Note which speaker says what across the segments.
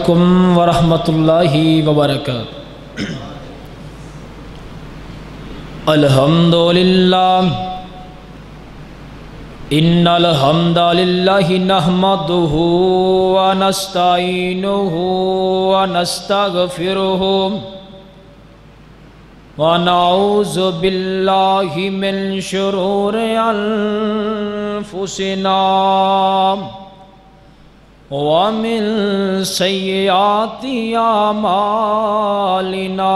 Speaker 1: علیکم ورحمۃ اللہ وبرکاتہ۔ الحمدللہ ان الحمد للہ نحمدہ ونستعینہ ونستغفرہ ونعوذ باللہ من شرور انفسنا ومن سیئات اعمالنا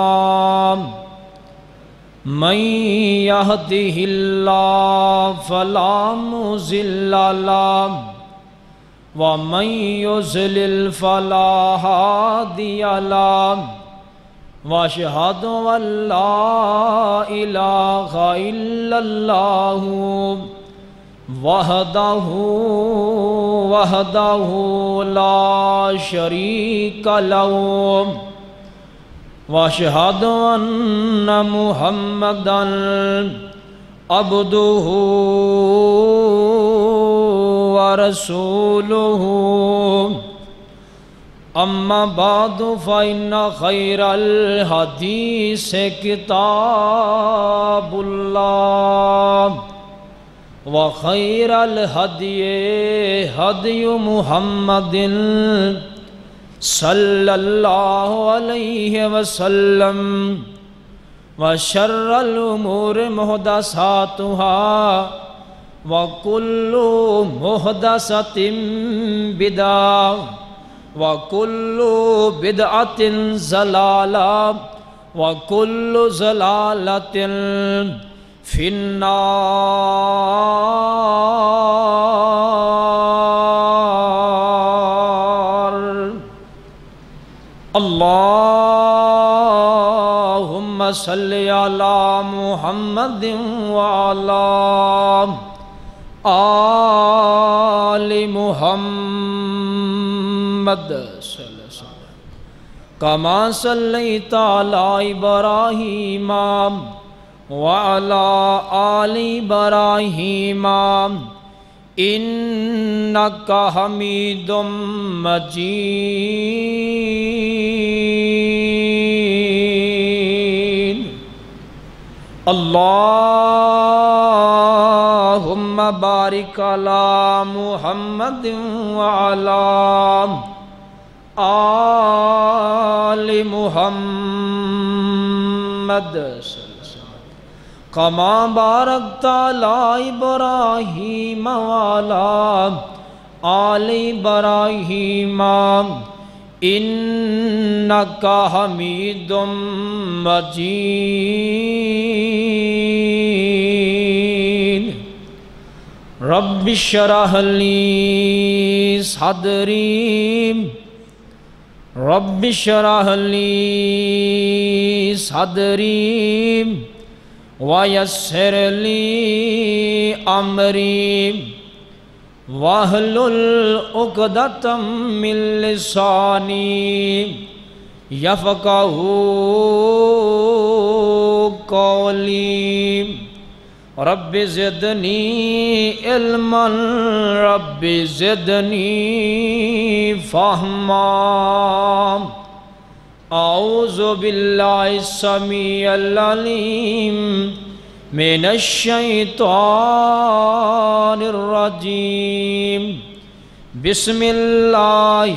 Speaker 1: من یہدہ اللہ فلا مضل لہ ومن یضلل فلا ہادی لہ واشہد ان لا الہ الا اللہ وحدہ لا شریک لہ واشہد ان محمدا عبدہ ورسولہ اما بعد فإن خیر الحدیث کتاب اللہ وخیر الہدی ہدی محمد صلی اللہ علیہ وسلم وشر الامور محدثاتها وکل محدثۃ بدعہ وکل بدعۃ ضلالہ وکل ضلالۃ فی النار۔ اللہم صلی علی محمد وعلی آل محمد کما صلیت علی ابراہیم وعلی آل ابراہیم انک حمید مجید۔ اللہم بارک علی محمد وعلی آل محمد کما بارکت علی ابراہیم وعلی آل ابراہیم انک حمید مجید۔ رب اشرح لی صدری رب اشرح لی صدری ویسر لی امری واحلل عقدۃ من لسانی یفقہوا قولی۔ رب زدنی علما رب زدنی فہما۔ اعوذ باللہ السمیع العلیم من الشیطان الرجیم۔ بسم اللہ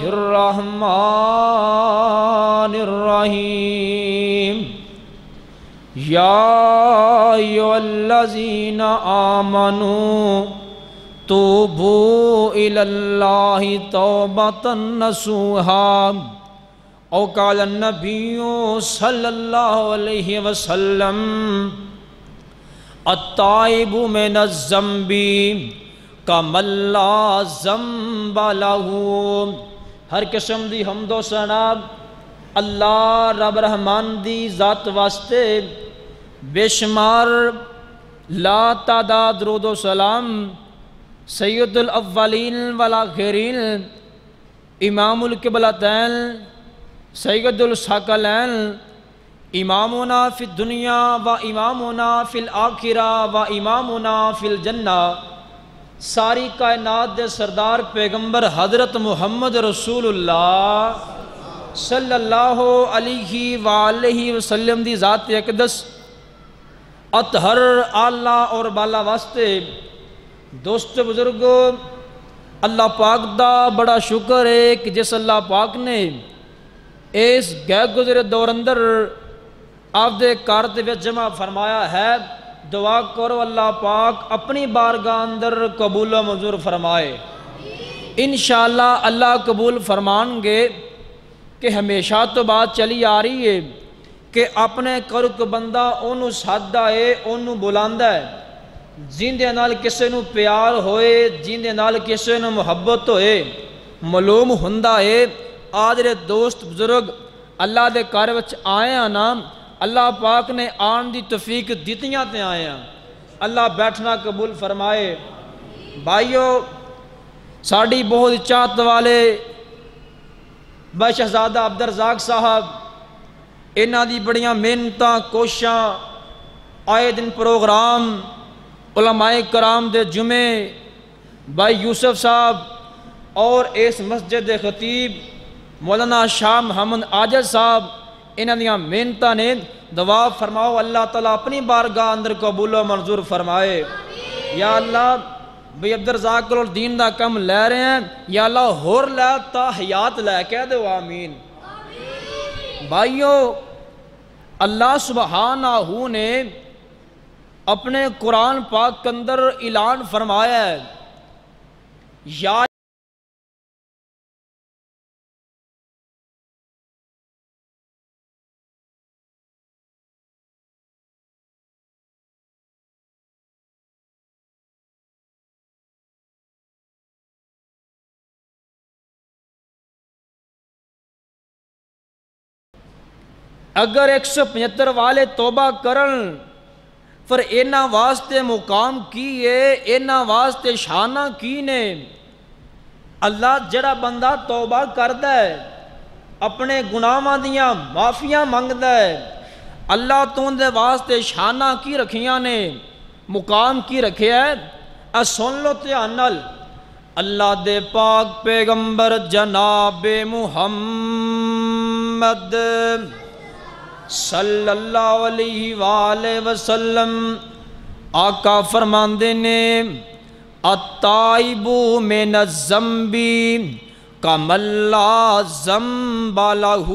Speaker 1: الرحمن الرحیم۔ یا ایھا الذین آمنوا توبوا الی اللہ توبۃ نصوحا او قال النبی صلی اللہ علیہ وسلم التائب من الذنب کمن لا ذنب لہ۔ ہر قسم دی حمد و ثنا اللہ رب رحمان دی ذات واسطے، بے شمار لا تعداد درود و سلام سید الاولین والآخرین امام القبلتین سید الثقلین امامنا فی الدنیا و امامنا فی الآخرہ و امامنا فی الجنہ ساری کائنات دے سردار پیغمبر حضرت محمد رسول اللہ صلی اللہ علیہ وآلہ وسلم دی ذات اقدس اطہر اعلیٰ اور بالا واسطے دوست بزرگو، اللہ پاک دا بڑا شکر ہے کہ جس اللہ پاک نے اس گئے گزرے دور اندر آپ دے کارت وچ جمع فرمایا ہے۔ دعا کرو اللہ پاک اپنی بارگاہ اندر قبول و منظور فرمائے۔ انشاءاللہ اللہ قبول فرمان گے کہ ہمیشہ تو بات چلی آ رہی ہے کہ اپنے کرک بندہ انہوں سادہ ہے، انہوں بلاندہ ہے، جیندے نال کسے نو پیار ہوئے، جیندے نال کسے نو محبت ہوئے، معلوم ہندہ ہے۔ آدھر دوست بزرگ اللہ دے کار وچ آئے ہیں نا، اللہ پاک نے آن دی توفیق دیتیاں تے آئے ہیں، اللہ بیٹھنا قبول فرمائے۔ بھائیو، ساڑی بہت چاہت والے بھائی شہزادہ عبدالرزاق صاحب، انہاں دی بڑیاں محنتاں کوشاں، آئے دن پروگرام، علماء کرام دے جمعے، بھائی یوسف صاحب اور اس مسجد خطیب مولانا شاہ محمد عاجز صاحب، انہاں دیاں محنتاں نے دعا فرماؤ اللہ تعالیٰ اپنی بارگاہ اندر قبول و منظور فرمائے۔ یا اللہ بھئی عبدالرزاق الدین دا کم لے رہے ہیں، یا اللہ ہور لے تا حیات لے، کہہ دے آمین۔ بھائیو، اللہ سبحانہ نے اپنے قرآن پاک کے اندر اعلان فرمایا ہے، یا اگر 175 والے توبہ کرن پھر اینا واسطے مقام کیے، اینا واسطے شانہ کی نے۔ اللہ جڑا بندہ توبہ کردہ ہے، اپنے گناہاں دیاں معافیاں منگدہ ہے، اللہ تو دے واسطے شانہ کی رکھیاں نے، مقام کی رکھے ہے۔ سن لو تیانل، اللہ دے پاک پیغمبر جناب محمد صلی اللہ علیہ وآلہ وسلم آقا فرماندے نے، التائب من الذنب کمن لا ذنب لہ،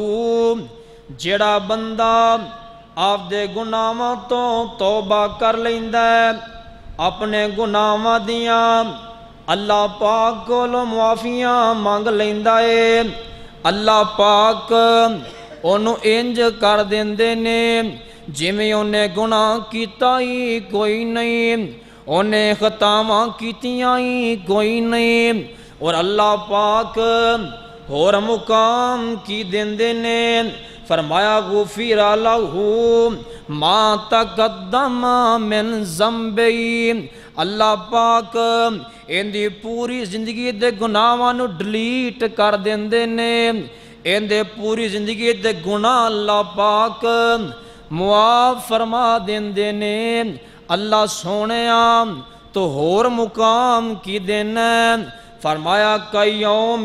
Speaker 1: جڑا بندہ آپ دے گناہاں تو توبہ کر لیندہ ہے، اپنے گناہاں دیاں اللہ پاک کو معافیاں مانگ لیندہ ہے، اللہ پاک انہوں انج کر دیندے نے جویں انہیں گناہ کیتا ہی کوئی نہیں، انہیں خطاواں کیتیاں ہی کوئی نہیں، اور اللہ پاک اور مقام کی دیندے نے۔ فرمایا غفر لہ ما تقدم من ذنبہ، اللہ پاک ان دی پوری زندگی دے گناہاں نو ڈلیٹ کر دیندے نے، ان دے پوری زندگی دے گناہ اللہ پاک معاف فرما دیندے نے۔ اللہ سونےاں تو ہور مقام کی دینا، فرمایا کیوم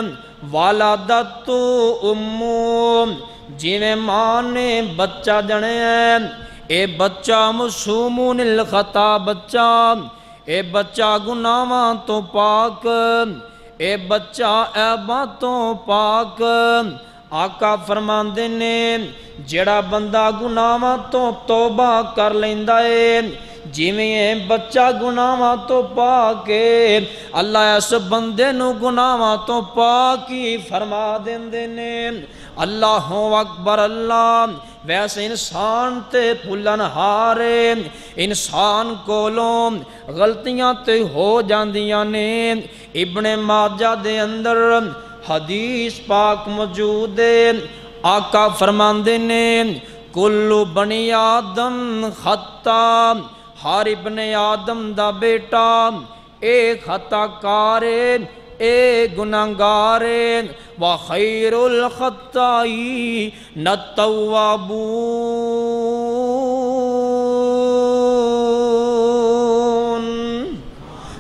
Speaker 1: والدت امو، جویں ماں نے بچہ جنے ہیں، اے بچہ معصوم الخطا بچہ، اے بچہ گناہاں تو پاک، اے بچہ عیباں تو پاک۔ آقا فرماندے نے جڑا بندہ گناہاں تو توبہ کر لیندہ ہے، جویں بچہ گناہاں تو پاک ہے، اللہ اس بندے نو گناہاں تو پاکی فرما دیندے نے۔ اللہ اکبر اللہ۔ ویسے انسان تے پھلن ہارے، انسان کولوں غلطیاں تے ہو جاندیاں نے۔ ابن ماجہ دے اندر حدیث پاک موجود ہے، آقا فرماندے نے کل بنی آدم خطا، ہر ابن آدم دا بیٹا اے خطا کارے، اے گناہگارے، وخیر الخطائین التوابون۔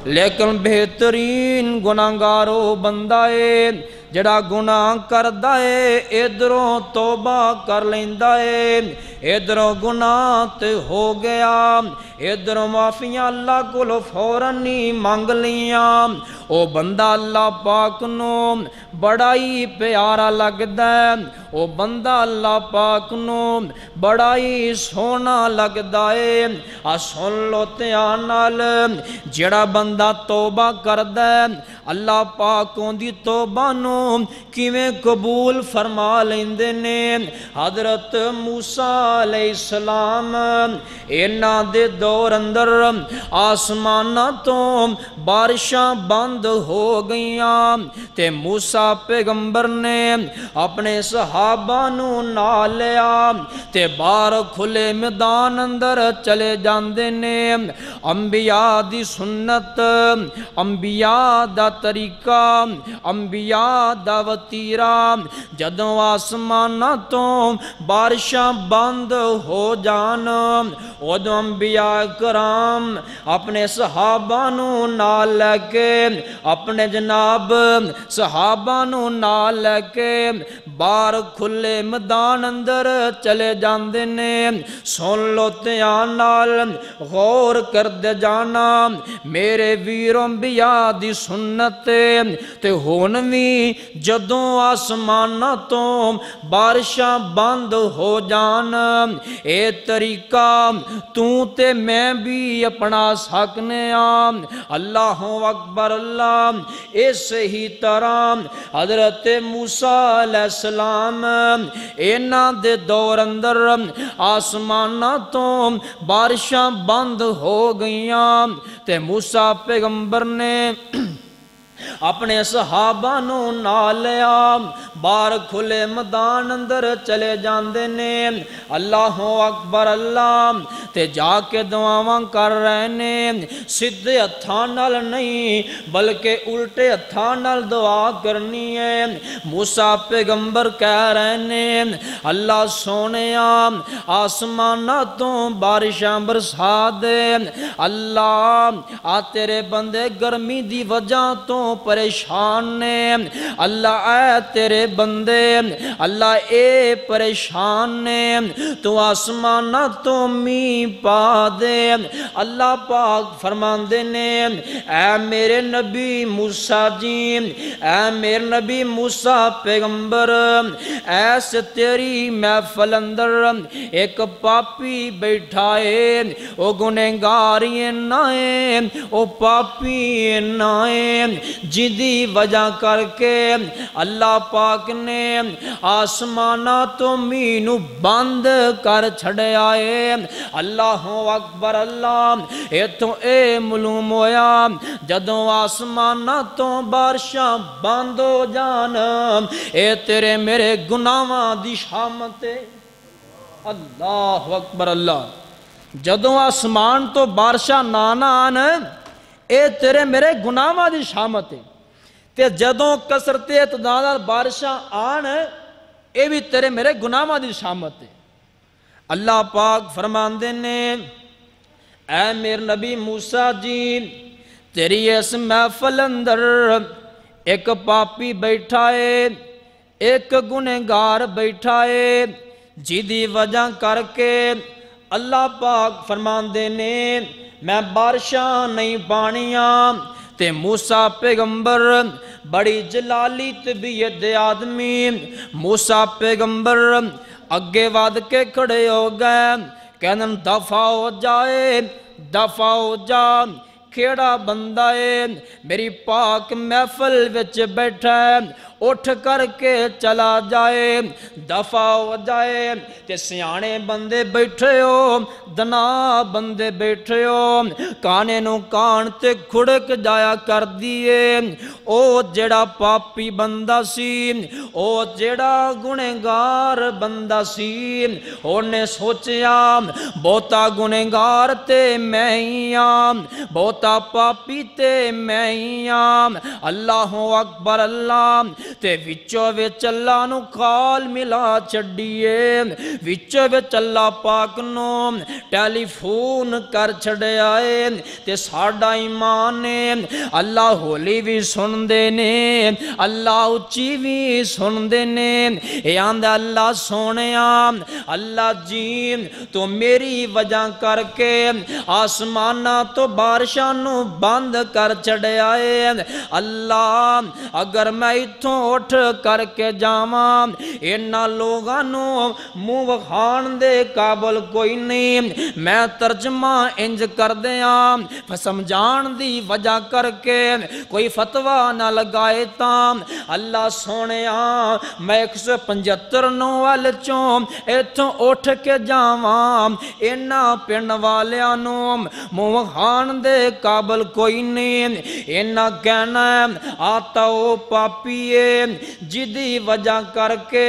Speaker 1: لیکن بہترین گناہگار او بندہ ہے جڑا گناہ کردا ہے ادھروں توبہ کر لیندا ہے ادھروں گناہ تے ہو گیا ادھروں معافیاں اللہ کو فوراً ہی مانگ لیاں او بندہ اللہ پاک نو بڑا ہی پیارا لگدا ہے او بندہ اللہ پاک نو بڑا ہی سونا لگدا ہے سن لو دھیان نال جڑا بندہ توبہ کردا ہے اللہ پاک دی توبہ نو کیویں قبول فرما لیندے نے حضرت موسیٰ علیہ السلام انہاں دے دور اندر آسماناں تو بارشاں بند ہو گئیاں تے موسیٰ پیغمبر نے اپنے صحابہ نو نال لیا تے باہر کھلے میدان اندر چلے جاندے نے انبیاء دی سنت انبیاء دا طریقہ انبیاء دا وتیرا جدوں آسماناں تو بارشاں بند ہو جان ادوں انبیاء کرام اپنے صحابہ نو نال لے کے اپنے جناب صحابہ نو نال لے کے باہر کھلے میدان اندر چلے جاندے نے سن لو دھیان نال غور کر دے جانا میرے ویروں انبیاء دی سنت تے ہن وی جدوں آسماناں تو بارشاں بند ہو جان اے طریقہ تو تے میں بھی اپنا سکنے اللہ اکبر اللہ اس ہی طرح حضرت موسیٰ علیہ السلام انہاں دے دور اندر آسماناں تو بارشاں بند ہو گئیاں تے موسیٰ پیغمبر نے اپنے صحابہ نو نال لیا باہر کھلے میدان اندر چلے جاندے نے اللہ اکبر اللہ تے جا کے دعاواں کر رہے نے سیدھے ہتھاں نال نہیں بلکہ الٹے ہتھاں نال دعا کرنی ہے موسیٰ پیغمبر کہہ رہے نے اللہ سونیا آسماناں تو بارشاں برسا دے اللہ تیرے بندے گرمی دی وجہ تو پریشان نے اللہ اے تیرے بندے اللہ اے پریشان نے تو آسمانہ تو می پا دے اللہ پاک فرماندے نے اے میرے نبی موسیٰ جی اے میرے نبی موسیٰ پیغمبر ایسے تیری محفل اندر ایک پاپی بیٹھا ہے او گنہگاری نائے او پاپی نائے جدی وجہ کر کے اللہ پاک نے آسمانہ تو مینو بند کر چھڑے آئے اللہ اکبر اللہ اے تو اے معلوم ہویا جدوں آسمانہ تو بارشاں بند ہو جان اے تیرے میرے گناہاں دی شامت اللہ اکبر اللہ جدوں آسمان تو بارشاں نہ آن اے تیرے میرے گناہاں دی شامت تے جدوں کثرت اعتدال بارشاں آن اے بھی تیرے میرے گناہاں دی شامت اللہ پاک فرماندے نے اے میرے نبی موسیٰ جی تیری اس محفل اندر ایک پاپی بیٹھا ہے ایک گنہگار بیٹھا ہے جیدی وجہ کر کے اللہ پاک فرماندے نے میں بارشاں نہیں پانیاں تے موسیٰ پیغمبر بڑی جلالی طبیعت آدمی موسیٰ پیغمبر اگے واد کے کھڑے ہو گئے کہنن دفع ہو جائے دفع ہو جا کیڑا بندہ ہے میری پاک محفل وچ بیٹھا ہے اٹھ کر کے چلا جائے دفع ہو جائے تے سیانے بندے بیٹھے ہو دنا بندے بیٹھے ہو کانے نو کان تے کھڑک جایا کر دیے او جڑا پاپی بندہ سی او جڑا گنہگار بندہ سی اونے سوچیا بہتا گنہگار تے میں ہی بہتا پاپی تے میں ہی اللہ اکبر اللہ تے وچوں وچ اللہ نو کال ملا چھڈیے وچوں وچ اللہ پاک نو ٹیلی فون کر چھڑیا ہے تے ساڈا ایمان ہے اللہ ہولی بھی سن دے نے اللہ اچھی بھی سن دے نے اے آندا اللہ سونیا اللہ جی تو میری وجہ کر کے آسمانہ تو بارشاں نو بند کر چھڑیا ہے اللہ اگر میں اتھوں اٹھ کر کے جاواں انہاں لوگاں نو منہ وکھان دے قابل کوئی نہیں میں ترجمہ انج کر دیاں سمجھان دی وجہ کر کے کوئی فتویٰ نہ لگائے تاں اللہ سونیا میں 175 نوال چوں ایتھوں اٹھ کے جاواں انہاں پنڈ والیاں نو منہ وکھان دے قابل کوئی نہیں انہاں کہنا آتا او پاپیے جدی وجہ کر کے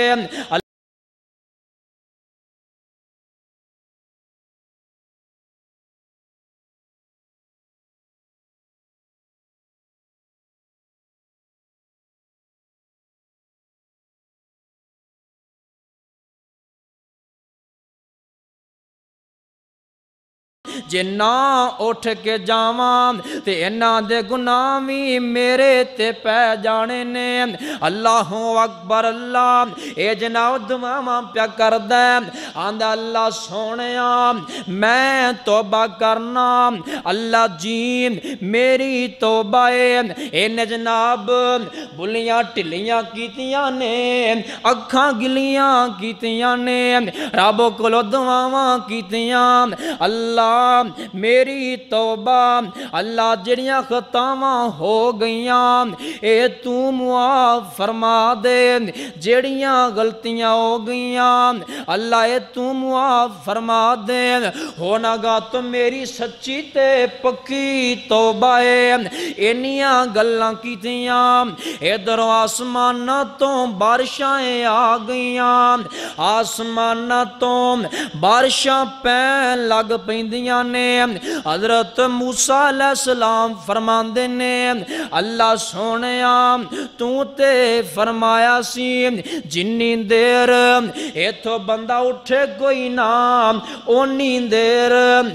Speaker 1: جے نہ اٹھ کے جاواں تے انہاں دے گناہ وی میرے تے پہ جانے نے اللہ اکبر اللہ اے جناب دعاواں پیا کردا آندا اللہ سونیا میں توبہ کرنا اللہ جی میری توبہ ہے جناب بلیاں ٹلیاں کیتیاں نے اکھاں گلیاں کیتیاں نے رب کولوں دعاواں کیتیاں اللہ میری توبہ اللہ جڑیاں خطاواں ہو گئیاں اے تو معاف فرما دے جڑیاں غلطیاں ہو گئیاں اللہ اے تو معاف فرما دے ہونا گا تو میری سچی تے پکی توبہ ہے انیاں گلاں کیتیاں ادھر آسمان تو بارشائیں آ گئیاں آسمان تو بارشاں پین لگ پیندیاں نے حضرت موسیٰ علیہ السلام فرماندے نے اللہ سونیا تو تے فرمایا سی جنی دیر ایتھو بندہ اٹھے کوئی نام اونی دیر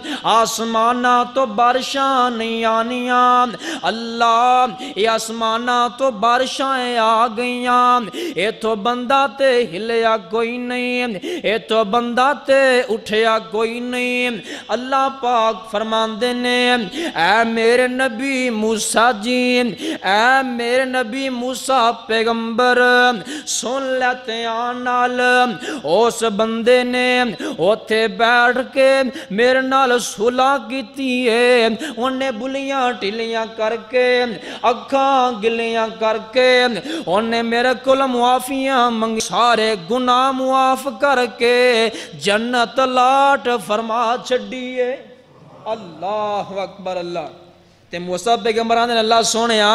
Speaker 1: آسمانہ تو بارشاں نہیں آنیاں اللہ یہ آسمانہ تو بارشائیں آ گئیاں ایتھو بندہ تے ہلیا کوئی نہیں ایتھو بندہ تے اٹھیا کوئی نہیں اللہ پاک فرماندے نے اے میرے نبی موسیٰ جی اے میرے نبی موسیٰ پیغمبر سن لیتے آنال اس بندے نے اوتھے بیٹھ کے میرے نال صلح کیتی ہے انہیں بلیاں ٹلیاں کر کے اکھاں گلیاں کر کے انہیں میرے کل معافیاں منگی سارے گناہ معاف کر کے جنت لاٹ فرما چھڑیے اللہ اکبر اللہ تے موسیٰ پیغمبران نے اللہ سونیا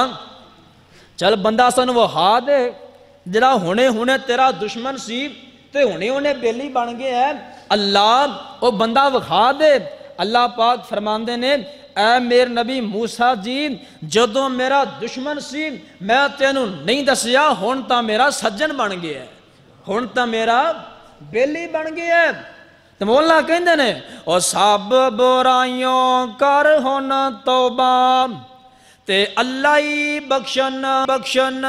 Speaker 1: چل بندہ سن وہ ہاں دے جڑا ہونے تیرا دشمن سی تے ہونے بیلی بن گئے ہے اللہ وہ بندہ وکھا دے اللہ پاک فرماندے نے اے میرے نبی موسیٰ جی جدوں میرا دشمن سی میں تینوں نہیں دسیا ہون تا میرا سجن بن گیا ہے ہون تا میرا بیلی بن گیا ہے تو مولا کہندے نے او سب برائیوں کر ہونا توبہ تے اللہ ہی بخشن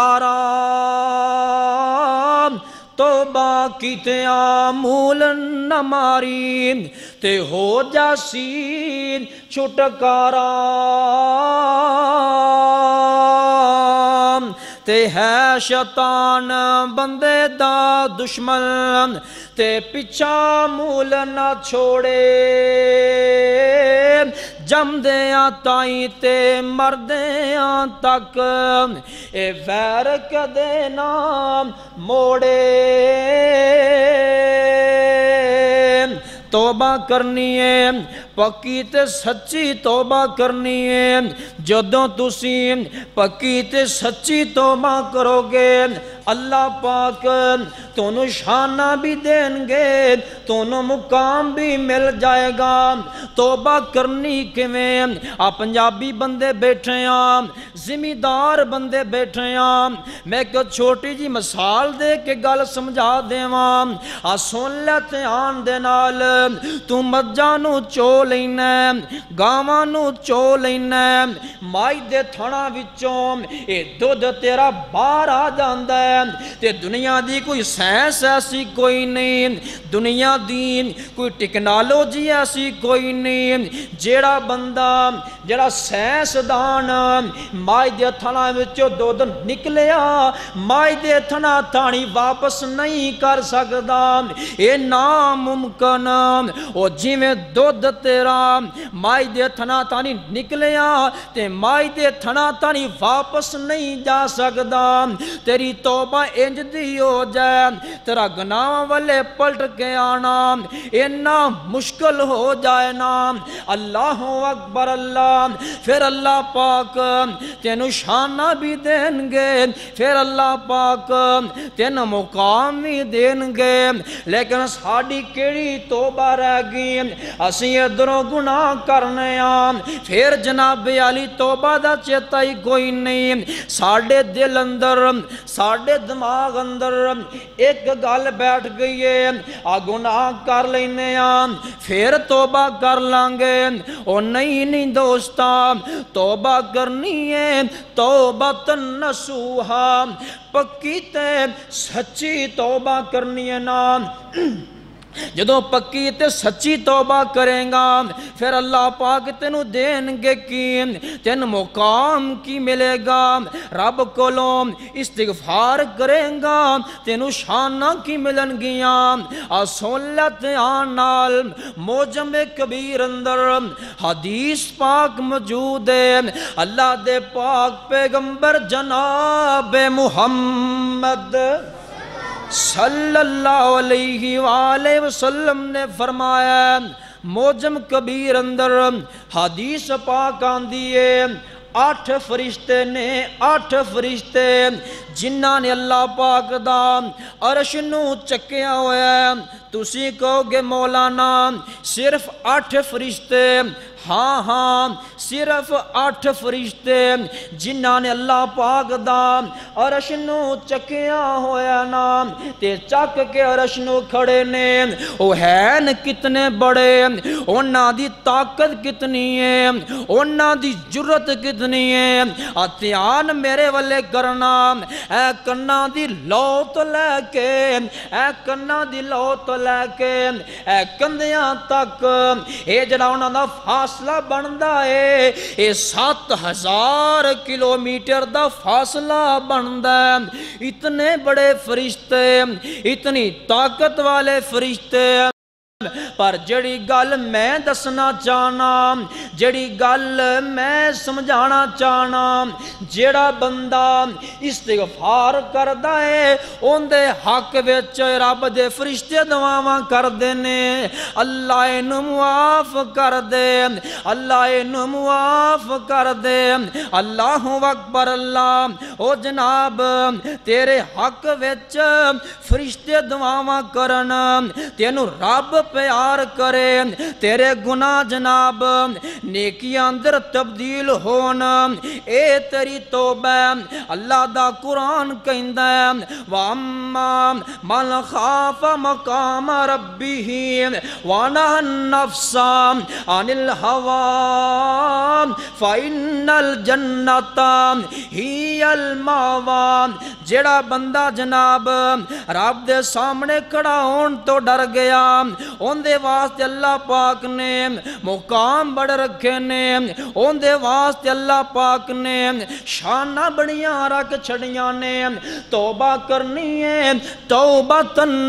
Speaker 1: حرام توبہ کیتیاں مول نہ ماری تے ہو جاسی چھٹکارا تے ہے شیطان بندے دا دشمن تے پچھا مول نہ چھوڑے جمدیاں تائیں تے مردیاں تک اے ویر کدے نام موڑے توبہ کرنی ہے پکی تے سچی توبہ کرنی ہے جدوں تسی پکی تے سچی توبہ کرو گے اللہ پاک تونوں شانہ بھی دیں گے تونوں مقام بھی مل جائے گا توبہ کرنی کیویں آ پنجابی بندے بیٹھے ہیں ਜ਼ਿਮੀਦਾਰ ਬੰਦੇ ਬੈਠੇ ਆ ਮੈਂ ਇੱਕ ਛੋਟੀ ਜੀ ਮਿਸਾਲ ਦੇ ਕੇ ਗੱਲ ਸਮਝਾ ਦੇਵਾਂ ਆ ਸੁਣ ਲੈ ਧਿਆਨ ਦੇ ਨਾਲ ਤੂੰ ਮੱਝਾਂ ਨੂੰ ਚੋ ਲੈਣਾ ਗਾਵਾਂ ਨੂੰ ਚੋ ਲੈਣਾ ਮਾਈ ਦੇ ਥਣਾ ਵਿੱਚੋਂ ਇਹ ਦੁੱਧ ਤੇਰਾ ਬਾਹਰ ਆ ਜਾਂਦਾ ਹੈ ਤੇ ਦੁਨੀਆ ਦੀ ਕੋਈ ਸਾਇੰਸ ਐਸੀ ਕੋਈ ਨਹੀਂ ਦੁਨੀਆ ਦੀ ਕੋਈ ਟੈਕਨੋਲੋਜੀ ਐਸੀ ਕੋਈ ਨਹੀਂ ਜਿਹੜਾ ਬੰਦਾ ਜਿਹੜਾ ਸਾਇੰਸਦਾਨ ਮਾਈ ਦੇ ਥਣਾ ਵਿੱਚੋਂ ਦੁੱਧ ਨਿਕਲਿਆ ਮਾਈ ਦੇ ਥਣਾ ਥਾਣੀ ਵਾਪਸ ਨਹੀਂ ਕਰ ਸਕਦਾ ਇਹ ਨਾਮੁਮਕਨ ਉਹ ਜਿਵੇਂ ਦੁੱਧ ਤੇਰਾ ਮਾਈ ਦੇ ਥਣਾ ਥਾਣੀ ਨਿਕਲਿਆ ਤੇ ਮਾਈ ਦੇ ਥਣਾ ਥਾਣੀ ਵਾਪਸ ਨਹੀਂ ਜਾ ਸਕਦਾ ਤੇਰੀ ਤੋਬਾ ਇੰਜ ਦੀ ਹੋ ਜਾਏ ਤੇਰਾ ਗੁਨਾਹਾਂ ਵਾਲੇ ਪਲਟ کے آنا اتنا مشکل ہو جائے نا اللہ اکبر اللہ پھر اللہ پاک تینو شانہ بھی دیں گے پھر اللہ پاک تینو مقام بھی دیں گے لیکن ساڑی کیڑی توبہ رہ گئی اسی ادھروں گناہ کرنے پھر جناب علی توبہ دا چیتا ہی کوئی نہیں ساڑے دل اندر ساڑے دماغ اندر ایک گال بیٹھ گئی ہے گناہ کر لینے پھر توبہ کر لانگے او نہیں دوستا توبہ کرنی ہے توبہ نصوحا پکی تے سچی توبہ کرنی ہے نا جدوں پکی تے سچی توبہ کریں گا پھر اللہ پاک تینو دین گے کی تین مقام کی ملے گا رب کولوں استغفار کریں گا تینو شانہ کی ملن گیاں سولت آنال موجم کبیر اندر حدیث پاک موجود ہے اللہ دے پاک پیغمبر جناب محمد صلی اللہ علیہ وآلہ وسلم نے فرمایا موجم کبیر اندر حدیث پاک آندی ہے 8 فرشتے نے 8 فرشتے جنہاں نے اللہ پاک دا عرش نو چکیا ہویا ہے تسی کہو گے مولانا صرف 8 فرشتے ہاں ہاں صرف 8 فرشتے جنہاں نے اللہ پاک دا عرش نو چکیا ہویا نا تے چک کے عرش نو کھڑے نے او ہیں کتنے بڑے انہاں دی طاقت کتنی ہے انہاں دی جرت کتنی ہے اتیان میرے والے کرنا اے کنہ دی لوت لے کے اے کنہ دی لوت لے کے اے کندیاں تک اے جڑا انہاں دا فاصلہ بندہ ہے اے 7000 کلومیٹر دا فاصلہ بندہ ہے اتنے بڑے فرشتے اتنی طاقت والے فرشتے پر جڑی گل میں دسنا چاہنا جڑی گل میں سمجھانا چاہنا جڑا بندہ استغفار کردہ ہے ان دے حق وچ رب دے فرشتے دعاواں کر دینے اللہ انہوں معاف کر دے اللہ انہوں معاف کر دے اللہ اکبر اللہ او جناب تیرے حق وچ فرشتے دعاواں کرن تینوں رب پیار کرے تیرے گناہ جناب نیکی اندر تبدیل ہونا اے تیری توبہ اللہ دا قرآن کہندہ ہے وَأَمَّا مَنْ خَافَ مَقَامَ رَبِّهِ وَنَهَى النَّفْسَ عَنِ الْهَوَىٰ فَإِنَّ الْجَنَّةَ هِيَ الْمَأْوَىٰ جڑا بندہ جناب رب دے سامنے کھڑا ہون تو ڈر گیا ان دے واسطے اللہ پاک نے مقام بڑھ رکھے نے ان دے واسطے اللہ پاک نے شانہ بڑیاں رکھ چھڑیاں نے توبہ کرنی ہے توبہ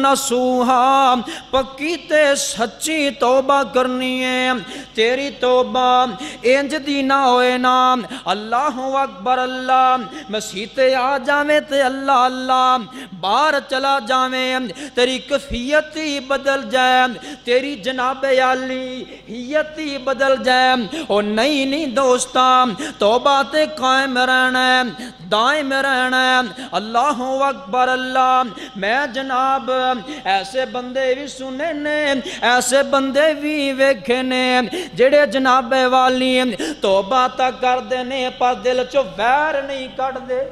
Speaker 1: نصوحا پکی تے سچی توبہ کرنی ہے تیری توبہ انج دی نہ ہوئے نا اللہ اکبر اللہ مسیح تے آ جاویں تے اللہ اللہ باہر چلا جاویں تیری کیفیت ہی بدل جائے، تیری جناب عالی ہیت ہی بدل جائے۔ او نہیں دوستاں، توبہ تے قائم رہنا ہے، دائم رہنا ہے۔ اللہ اکبر اللہ، میں جناب ایسے بندے بھی سنے نے، ایسے بندے بھی ویکھے نے جڑے جناب والی توبہ تک کر دینے پر دل چو ویر نہیں کٹ دے۔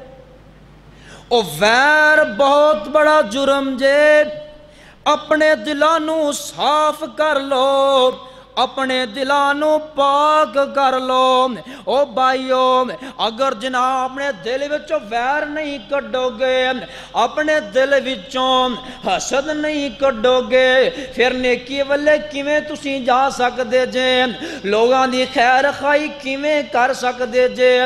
Speaker 1: او ویر بہت بڑا جرم جے، اپنے دلانوں صاف کر لو، اپنے دلانوں پاک کر لو۔ او بھائیو، اگر جناب اپنے دل وچوں ویر نہیں کڈو گے، اپنے دل وچوں حسد نہیں کڈو گے، پھر نیکی والے کیویں تسی جا سکدے جے؟ لوگاں دی خیر خواہی کیویں کر سکدے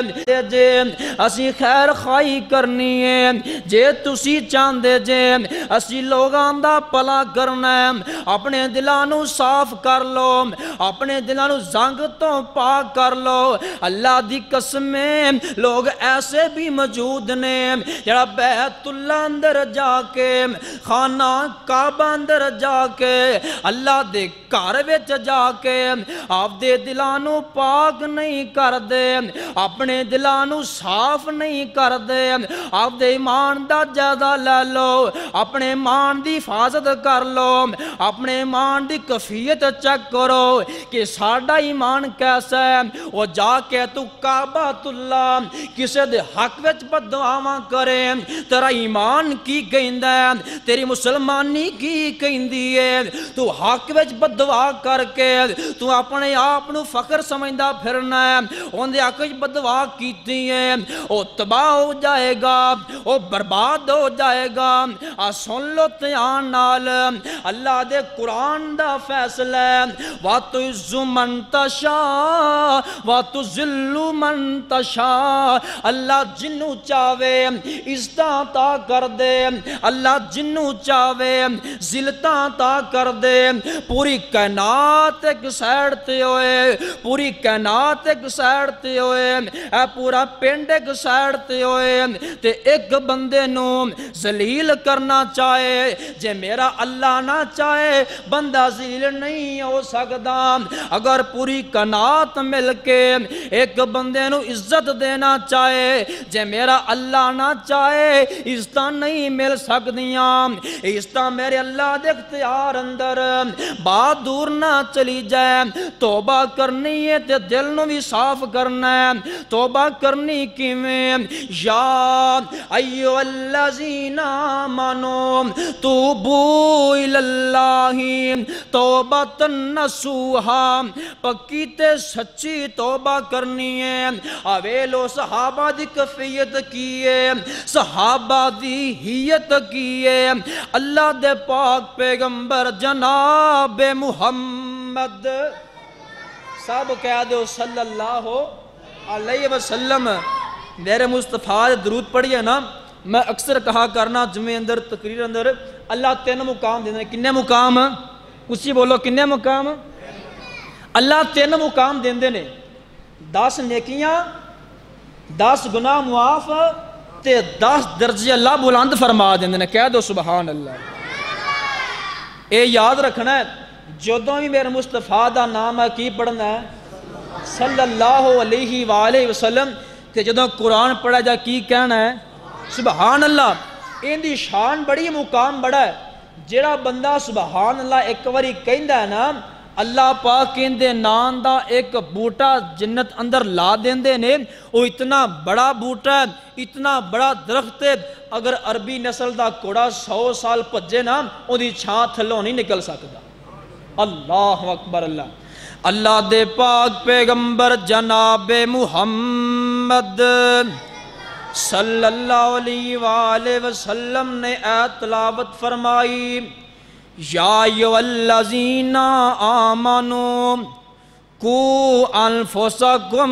Speaker 1: جے؟ اسی خیر خواہی کرنی ہے جے تسی چاہندے جے اسی لوگاں دا بھلا کرنا ہے، اپنے دلانوں صاف کر لو، اپنے دلانوں زنگ تو پاک کر لو۔ اللہ دی قسمیں لوگ ایسے بھی موجود نے جڑا بیت اللہ اندر جا کے، خانہ کعبہ اندر جا کے، اللہ دے گھر وچ جا کے آپ دے دلانوں پاک نہیں کر دے، اپنے دلانوں صاف نہیں کر دے۔ آپ دے ایمان دا جائزہ لے لو، اپنے ایمان دی حفاظت کر لو، اپنے ایمان دی کیفیت چیک کرو کہ ساڈا ایمان کیسا ہے۔ وہ جا کے تو کعبۃ اللہ کسے دے حق وچ بددعاواں کرے، تیرا ایمان کی کہندا ہے، تیری مسلمانی کی کہندی ہے؟ تو حق وچ بددعا کر کے تو اپنے آپ نو فخر سمجھدا پھرنا ہے، اون دے حق وچ بددعا کیتی ہے، او تباہ ہو جائے گا، او برباد ہو جائے گا۔ سن لو دھیان نال، اللہ دے قرآن دا فیصلہ ہے، وَتُعِزُّ مَن تَشَاءُ وَتُذِلُّ مَن تَشَاءُ۔ اللہ جنوں چاہے عزتاں عطا کر دے، اللہ جنوں چاہے ذلتاں عطا کر دے۔ پوری کائنات ایک سائیڈ تے ہوئے، پوری کائنات ایک سائیڈ تے ہوئے، اے پورا پنڈ ایک سائیڈ تے ہوئے تے ایک بندے نو ذلیل کرنا چاہے، جے میرا اللہ نہ چاہے بندہ ذلیل نہیں ہو سکتا۔ اگر پوری کائنات مل کے ایک بندے نو عزت دینا چاہے، جے میرا اللہ نہ چاہے عزت نہیں مل سکدیاں۔ عزت میرے اللہ دے اختیار اندر، بات دور نہ چلی جائے۔ توبہ کرنی ہے تے دل نو بھی صاف کرنا ہے۔ توبہ کرنی کیویں؟ یا ایھا الذین آمنوا توبوا الی اللہ توبۃ نصوحا، پکی تے سچی توبہ کرنی ہے۔ اویلو صحابہ دی کیفیت کی ہے، صحابہ دی ہیت کی ہے۔ اللہ دے پاک پیغمبر جناب محمد، سب کہہ دو صلی اللہ علیہ وسلم۔ میرے مصطفیٰ درود پڑھیے نا، میں اکثر کہا کرنا جمعے اندر تقریر اندر، اللہ 3 مقام دیندے۔ کنے مقام؟ اسی بولو، کنے مقام؟ اللہ 3 مقام دیندے نے، 10 نیکیاں، 10 گناہ معاف تے 10 درجے اللہ بلند فرما دیندے نے۔ کہہ دو سبحان اللہ۔ اے یاد رکھنا ہے، جدوں بھی میرے مصطفیٰ دا نام ہے کی پڑھنا ہے؟ صلی اللہ علیہ وآلہ وسلم۔ تے جدوں قرآن پڑھا جا کی کہنا ہے؟ سبحان اللہ۔ ان دی شان بڑی، مقام بڑا ہے۔ جڑا بندہ سبحان اللہ ایک واری کہندا ہے نا، اللہ پاک کہندے نام دا ایک بوٹا جنت اندر لا دیندے نے۔ وہ اتنا بڑا بوٹا ہے، اتنا بڑا درخت ہے، اگر عربی نسل دا کوڑا 100 سال پجے نا، وہ دی چھاں تھلوں نہیں نکل سکتا۔ اللہ اکبر اللہ۔ اللہ دے پاک پیغمبر جناب محمد صلی اللہ علیہ وآلہ وسلم نے آیت تلاوت فرمائی، یا ایھا الذین آمنوا قوا انفسکم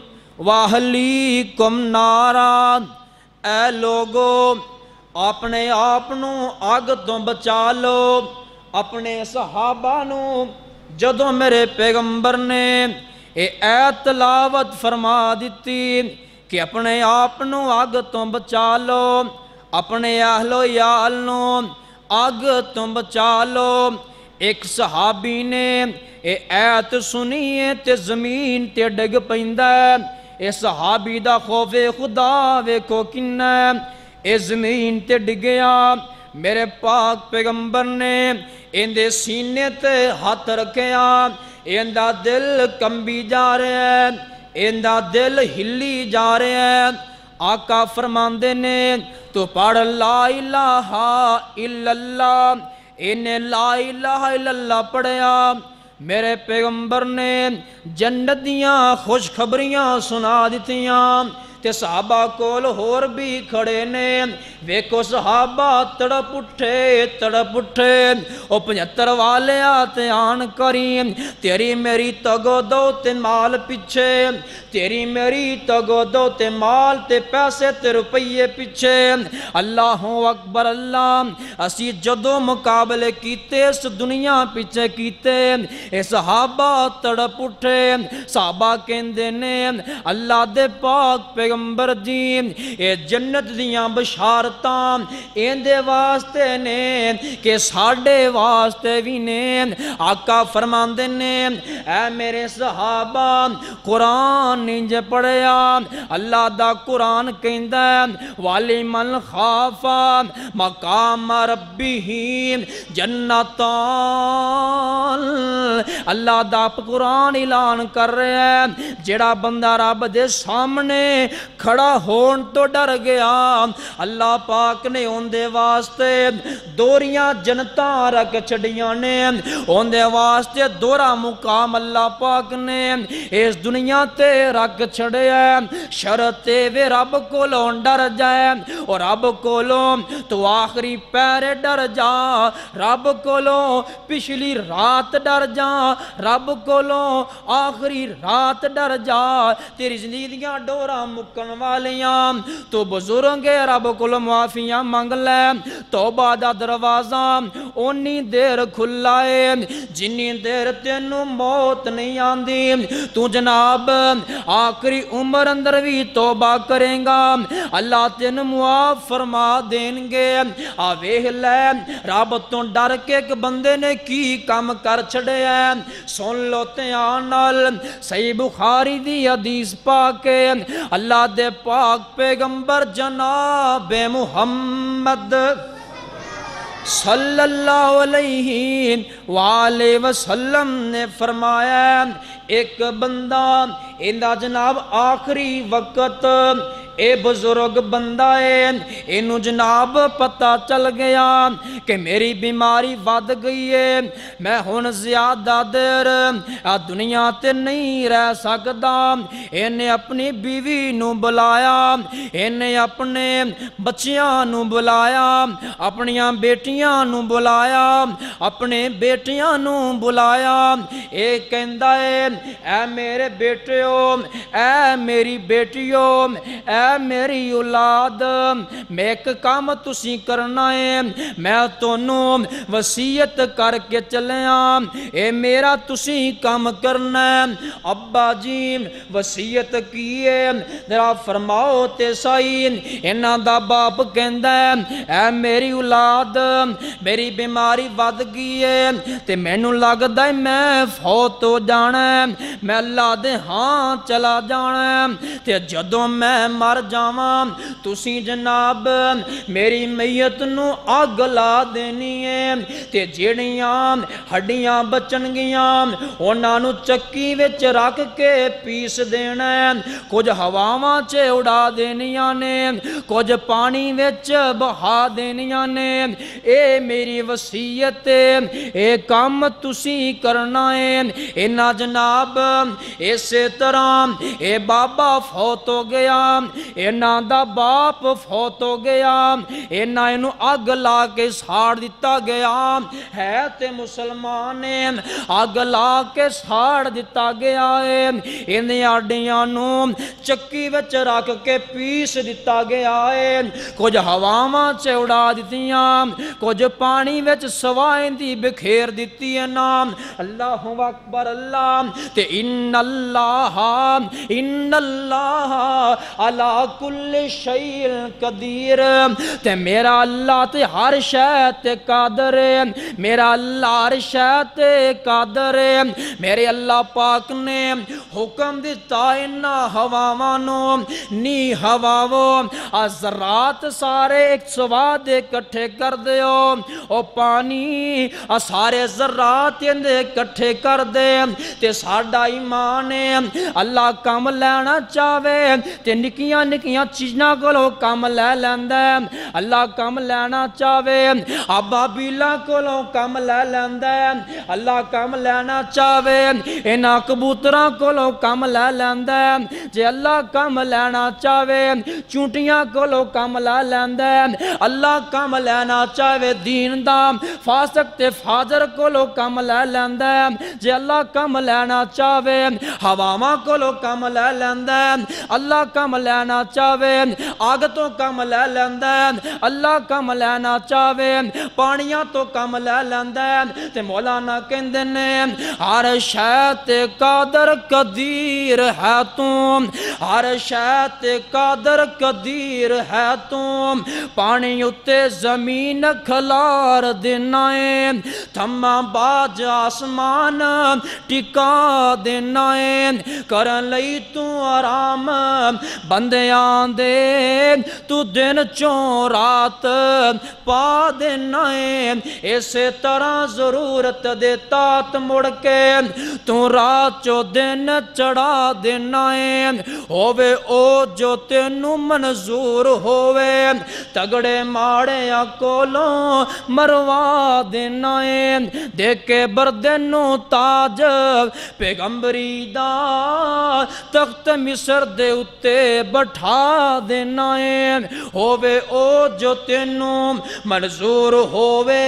Speaker 1: واہلیکم نارا۔ اے لوگو، اپنے آپ نو آگ تو بچا لو۔ اپنے صحابہ نو جدوں میرے پیغمبر نے آیت تلاوت فرما دیتی کہ اپنے آپ نو آگ تو بچا لو، اپنے اہلو یال نو اگ تو بچا لو۔ ایک صحابی نے اے ایت سنیے تے زمین تے ڈگ پیندا ہے۔ اے صحابی دا خوف خدا ویکھو کنا ہے۔ اے زمین تے ڈگیا، میرے پاک پیغمبر نے اندے سینے تے ہاتھ رکھیا، اندہ دل کمبی جا رہے ہیں، اندہ دل ہلی جا رہے ہیں۔ آقا فرماندے نے تو پڑھ لا الہ الا اللہ، انہیں لا الہ الا اللہ پڑھیا، میرے پیغمبر نے جنت دیاں خوشخبریاں سنا دیتیاں۔ تے صحابہ کول ہور بھی کھڑے نے، ویکھو صحابہ تڑپ اٹھے او 75 والے آتے آن کریم، تیری میری تگو دو تے مال پیچھے، تیری میری تگو دو تے مال تے پیسے تے روپیے پیچھے۔ اللہ اکبر اللہ، اسی جدو مقابلے کیتے اس دنیا پیچھے کیتے، اے صحابہ تڑپ اٹھے۔ صحابہ کہندے نے اللہ دے پاک پیغمبر جی، اے جنت دیاں بشارتاں ایندے واسطے نے کہ ساڑھے واسطے بھی نے۔ آقا فرماندے نے اے میرے صحابہ قرآن نینجے پڑھیا، اللہ دا قرآن کہندہ ہے وَلِمَنْ خَافَ مَقَامَ رَبِّهِ جَنَّتَانِ۔ اللہ دا قرآن اعلان کر رہے ہیں جڑا بندہ رب دے سامنے کھڑا ہون تو ڈر گیا، اللہ پاک نے ان دے واسطے دوریاں جنتاں رکھ چھڑیاں نے، ان دے واسطے دورا مقام اللہ پاک نے اس دنیا تے رکھ چھڑے ہیں۔ شرطے وے رب کو لون ڈر جائے، اور رب کو لون تو آخری پیرے ڈر جا، رب کو لون پچھلی رات ڈر جا، رب کو لون آخری رات ڈر جا، تیری زندگیاں ڈورا مکن والیاں تو بزرگ رب کو معافیاں مانگ لے۔ توبہ دا دروازہ اونی دیر کھلائے جنی دیر تینوں موت نہیں آندی، تو جناب آخری عمر اندر بھی توبہ کریں گا، اللہ تین معاف فرما دیں گے۔ آویہ لے رب تو ڈر کے ایک بندے نے کی کام کر چھڑے ہیں، سن لو تیانال صحیح بخاری دی حدیث پاکے، اللہ دے پاک پیغمبر جناب محمد صلی اللہ علیہ وآلہ وسلم نے فرمایا ایک بندہ اندہ جناب آخری وقت اے بزرگ بندہ ہے، انہوں جناب پتہ چل گیا کہ میری بیماری ود گئی ہے، میں ہون زیادہ دیر دنیا تے نہیں رہ سکتا۔ انہیں اپنی بیوی نو بلایا، انہیں اپنے بچیاں نو بلایا، اپنیاں بیٹیاں نو بلایا، اپنے بیٹیاں نو بلایا۔ اے کہندہ ہے اے میرے بیٹیو، اے میری بیٹیو، اے میری اولاد، میں ایک کام تسی کرنا ہے، میں تونوں وصیت کر کے چلیاں، اے میرا تسی کام کرنا ہے۔ ابا جی وصیت کیے ذرا فرماؤ تے سائی۔ انہاں دا باپ کہندا ہے اے میری اولاد، میری بیماری ود گئی ہے تے مینوں لگدا ہے میں فوت ہو جانا ہے، میں اللہ دے ہاں چلا جانا ہے، تے جدوں میں مر جاواں تسی جناب میری میت نو آگ لا دینی ہے، تے جیڑیاں ہڈیاں بچن گیاں انہاں نو چکی وچ رکھ کے پیس دینا ہے، کچھ ہواواں چ اڑا دینیاں نے، کچھ پانی وچ بہا دینیاں نے۔ اے میری وصیت ہے، اے کام تسی کرنا ہے۔ انہاں جناب اسی طرح اے بابا فوت ہو گیا، انہاں دا باپ فوت ہو گیا، انہاں انہوں اگ لا کے ساڑ دیتا گیا ہے، تے مسلمان اگ لا کے ساڑ دیتا گیا ہے، انہیں آڈیاں نو چکی وچ رکھ کے پیس دیتا گیا ہے، کچھ ہواواں چ اڑا دیتیاں، کچھ پانی وچ سوائیں دی بکھیر دیتی ہے نام۔ اللہ اکبر اللہ، تے ان اللہ علی عَلَىٰ كُلِّ شَيْءٍ قدیر، تے میرا اللہ تے ہر شے تے قادر ہے، میرا اللہ ہر شے تے قادر ہے۔ میرے اللہ پاک نے حکم دیتا انہا ہواوانو نی ہواو ذرات سارے ایک سواد کٹھے کر دیو، او پانی سارے ذرات اندے کٹھے کر دے، تے ساڑھا ایمان ہے اللہ کام لینا چاہوے تے نکیاں نکیاں چیزاں کولو کام لے لیندے، اللہ کام لینا چاہوے ابابیلا کولو کام لے لیندے، اللہ کام لینا چاہوے انہاں کبوتراں کولو کام لے لیندے، جے اللہ کام لینا چاہوے چونٹیاں کولو کام لے لیندے، اللہ کام لینا چاہوے دین دا فاسق تے فاجر کولو کام لے لیندے، جے اللہ کام لینا چاہوے ہواواں کولو کام لے لیندے، اللہ کام لینا چاہوے آگ تو کام لے لیندے، اللہ کام لینا چاہوے پانیاں تو کام لے لیندے، تے مولانا کہندے نے ہر شے تے قادر قدیر ہے تم، ہر شے تے قادر قدیر ہے تم، پانی اتے زمین کھلار دینا ہے، تھما باج آسمان ٹکا دینا ہے، کرن لئی تو آرام بندیاں دے تو دن چوں رات پا دینا ہے، اسی طرح ضرورت دے تات مڑ کے تو رات چو دن چڑھا دینا ہے، ہووے او جو تینو منظور ہووے، تگڑے ماڑے یا کولوں مروا دینا ہے، دیکھے بردنو تاج پیغمبری دا تخت مصر دے اتے بٹھا دینا ہے، ہووے او جو تینو منظور ہووے،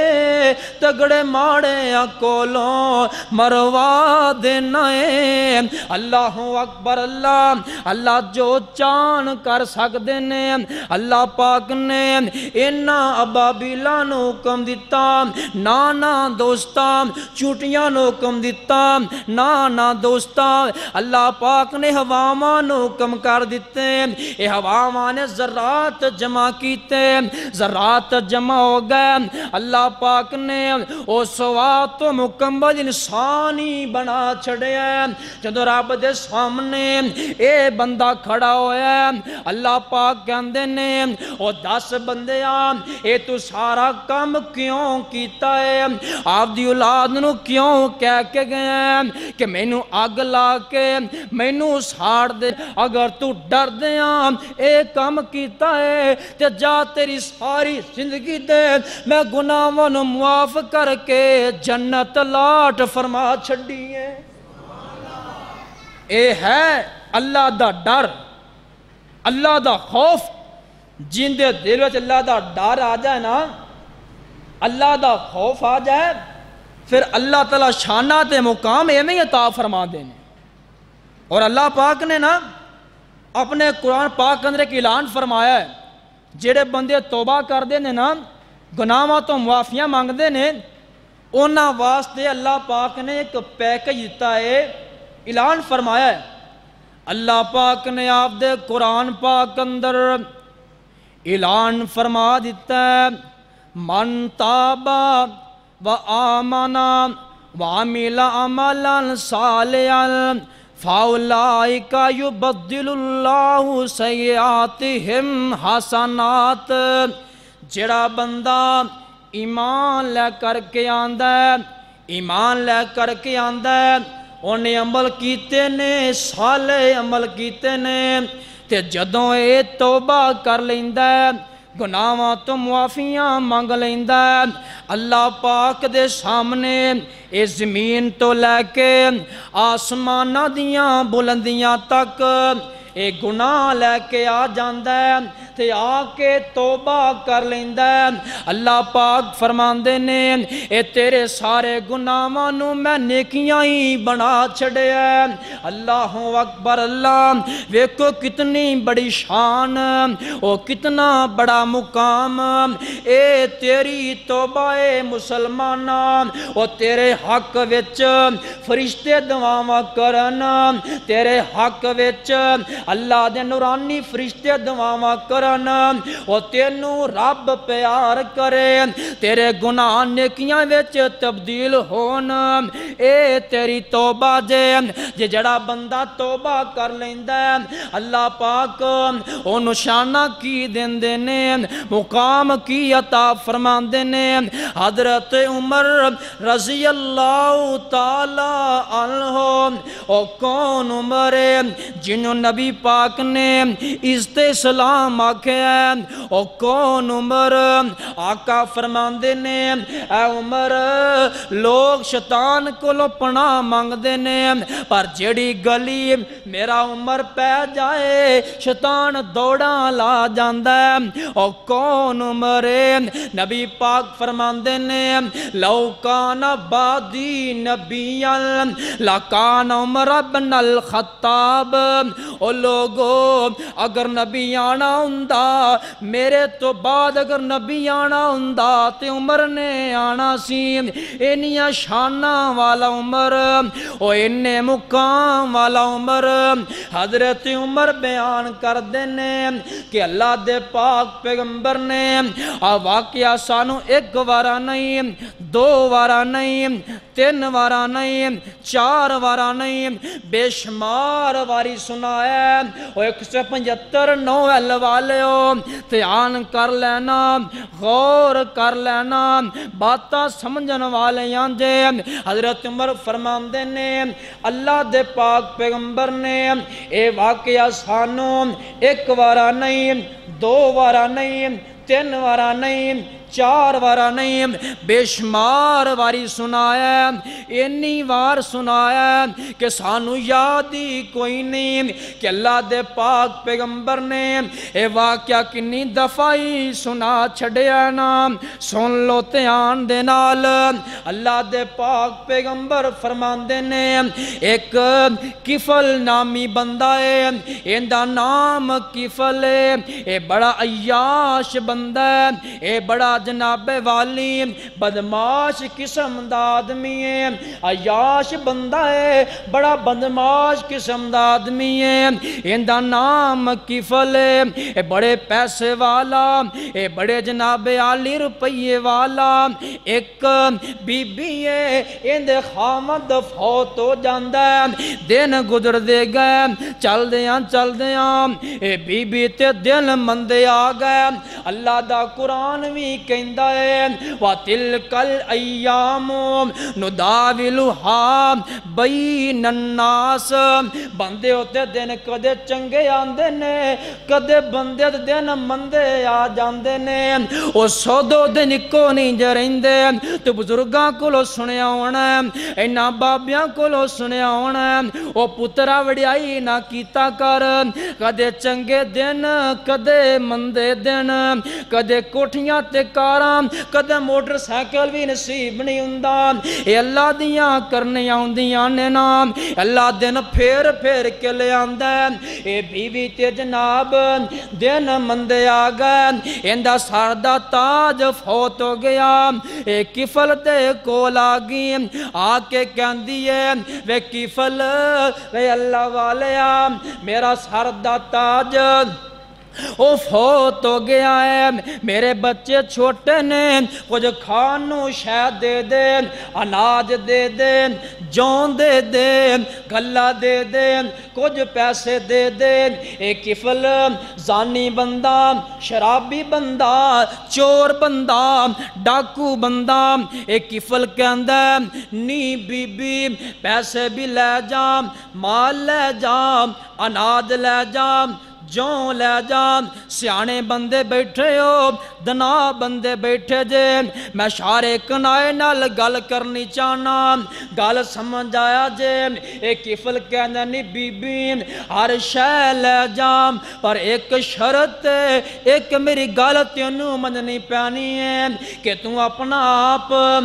Speaker 1: تگڑے ماڑے یا کولوں مروا دینا ہے۔ اللہ اکبر، اللہ جو چان کر سکتے نے، اللہ پاک نے انہاں ابابیلاں نو حکم دیتا، نانا دوستا چوٹیاں نو حکم دیتا، نانا دوستا اللہ پاک نے ہواواں نو حکم کر دیتے، اے ہواواں نے ذرات جمع کیتے، ذرات جمع ہو گئے، اللہ پاک نے او سوات تو مکمل انسانی بنا چھڑے ہیں، جدو رب دے سامنے اے بندہ کھڑا ہویا ہے، اللہ پاک کہندے نے او 10 بندیاں اے تو سارا کام کیوں کیتا ہے، آپ دی اولاد نو کیوں کہہ کے گئے ہیں کہ میں نو آگ لا کے میں نو ساڑ دے، اگر تو ڈر دیاں اے کام کیتا ہے تے جا تیری ساری زندگی دے میں گناہوں نو معاف کر کے جنت لاٹ فرما چھڑی ہے۔ اے ہے اللہ دا ڈر، اللہ دا خوف، جن دے دل وچ اللہ دا ڈر آ جائے نا، اللہ دا خوف آ جائے، پھر اللہ تعالیٰ شانہ تے مقام ایویں عطا فرما دینے۔ اور اللہ پاک نے نا اپنے قرآن پاک اندر ایک اعلان فرمایا ہے، جڑے بندے توبہ کر دے نے نا، گناہاں تو معافیاں مانگ دے نے، انہاں واسطے اللہ پاک نے ایک پیکج دیتا ہے، اعلان فرمایا ہے۔ اللہ پاک نے آپ دے قرآن پاک اندر اعلان فرما دیتا ہے، من تابا و آمنا و عمل عملا صالحا فاولئک یبدل اللہ سیئاتہم حسنات، جڑا بندہ ایمان لے کر کے آندا ہے، ایمان لے کر کے آندا ہے، انہیں عمل کیتے نے، صالح عمل کیتے نے، تے جدوں اے توبہ کر لیندا ہے، گناہاں تو معافیاں مانگ لیندا ہے، اللہ پاک دے سامنے اے زمین تو لے کے آسماناں دیاں بلندیاں تک اے گناہ لے کے آ جاندا ہے، تے آ کے توبہ کر لیندا ہے اللہ پاک فرماندے نے اے تیرے سارے گناہاں نو میں نیکیاں ہی بنا چھڑیا ہے اللہ اکبر اللہ ویکھو کتنی بڑی شان او کتنا بڑا مقام اے تیری توبہ اے مسلماناں او تیرے حق وچ فرشتے دعاواں کرن تیرے حق وچ اللہ دے نورانی فرشتے دعاواں کرن او تینوں رب پیار کرے تیرے گناہ نیکیاں وچ تبدیل ہون اے تیری توبہ جے جڑا بندہ توبہ کر لیندا ہے اللہ پاک او نشانہ کی دیندے نے مقام کی عطا فرماندے نے حضرت عمر رضی اللہ تعالی عنہ او کون عمر ہے جنہوں نبی پاک نے عزت اسلام آکھیا ہے او کون عمر آقا فرماندے نے اے عمر لوگ شیطان کولو پناہ مانگدے نے پر جیڑی گلی میرا عمر پہ جائے شیطان دوڑاں لا جاندا ہے او کون عمر ہے نبی پاک فرماندے نے لو کان بعدی نبیا لکان عمر بن الخطاب او لوگو اگر نبی آنا ہوندا میرے تو بعد اگر نبی آنا ہوندا تے عمر نے آنا سی انیاں شاناں والا عمر او اننے مقام والا عمر حضرت عمر بیان کر دینے کہ اللہ دے پاک پیغمبر نے واقعہ سانو ایک وارا نہیں دو وارا نہیں تین وارا نہیں چار وارا نہیں بے شمار واری سنایا او 175 نویل والے ہو دھیان کر لینا غور کر لینا باتاں سمجھن والے آنجے حضرت عمر فرماندے نے اللہ دے پاک پیغمبر نے اے واقعہ سانو ایک وارا نہیں دو وارا نہیں تین وارا نہیں چار وارا نہیں بے شمار واری سنایا انی وار سنایا کہ سانو یاد ہی کوئی نہیں کہ اللہ دے پاک پیغمبر نے اے واقعہ کنی دفعی سنا چھڑیا نام سن لو تیان دے نال اللہ دے پاک پیغمبر فرماندے نے ایک کفل نامی بندہ ہے اندہ نام کفل ہے اے بڑا عیاش بندہ ہے اے بڑا جناب والی بدماش قسم دا آدمی ہے عیاش بندہ ہے بڑا بدماش قسم دا آدمی ہے اندہ نام کفل ہے اے بڑے پیسے والا اے بڑے جناب عالی روپیے والا ایک بی بی ہے اندے خامد فوت ہو جاندہ ہے دن گزر دے گئے چل دیاں اے بی بی تے دن مندے آگئے اللہ دا قرآن بھی کہندہ ہے وَتِلْكَ الْأَيَّامُ نُدَاوِلُهَا بَيْنَ النَّاسِ بندے ہوتے دن کدے چنگے آندے نے کدے بندے دن مندے آ جاندے نے او سودو دن کو نہیں جرہندے تو بزرگاں کو لو سنیا ہونا ہے اینا بابیاں کو لو سنیا ہونا ہے او پترہ وڑیائی نہ کیتا کر کدے چنگے دن کدے مندے دن کدے کوٹھیاں تے کاراں کدے موٹر سائیکل بھی نصیب نہیں ہوندہ اے اللہ دیاں کرنے آندیاں نے نام اللہ دن پھیر کے لے آندہ اے بیوی تے جناب دن مندے آگئے اندہ ساردہ تاج فوت ہو گیا اے کفل تے کول آگی آکے کہندی ہے وے کفل وے اللہ والیا میرا ساردہ تاج او فوت ہو گیا ہے میرے بچے چھوٹے نے کچھ کھانو شاید دے دے اناج دے دے جون دے دے گلہ دے دے کچھ پیسے دے دے اے کفل زانی بندہ شرابی بندہ چور بندہ ڈاکو بندہ اے کفل کے اندر نی بی بی پیسے بھی لے جا مال لے جا اناج لے جا जो लै जा। सियाने बंदे बैठे हो, दना बंदे बैठे जे, मैं सारे कनाए नाल गल करनी चाहना, गल समझ आया जे। एक किफल कहना नी बीबी हर शै लै जा, पर एक शरत एक मेरी गल तेनू मननी पैनी है कि तू अपना आप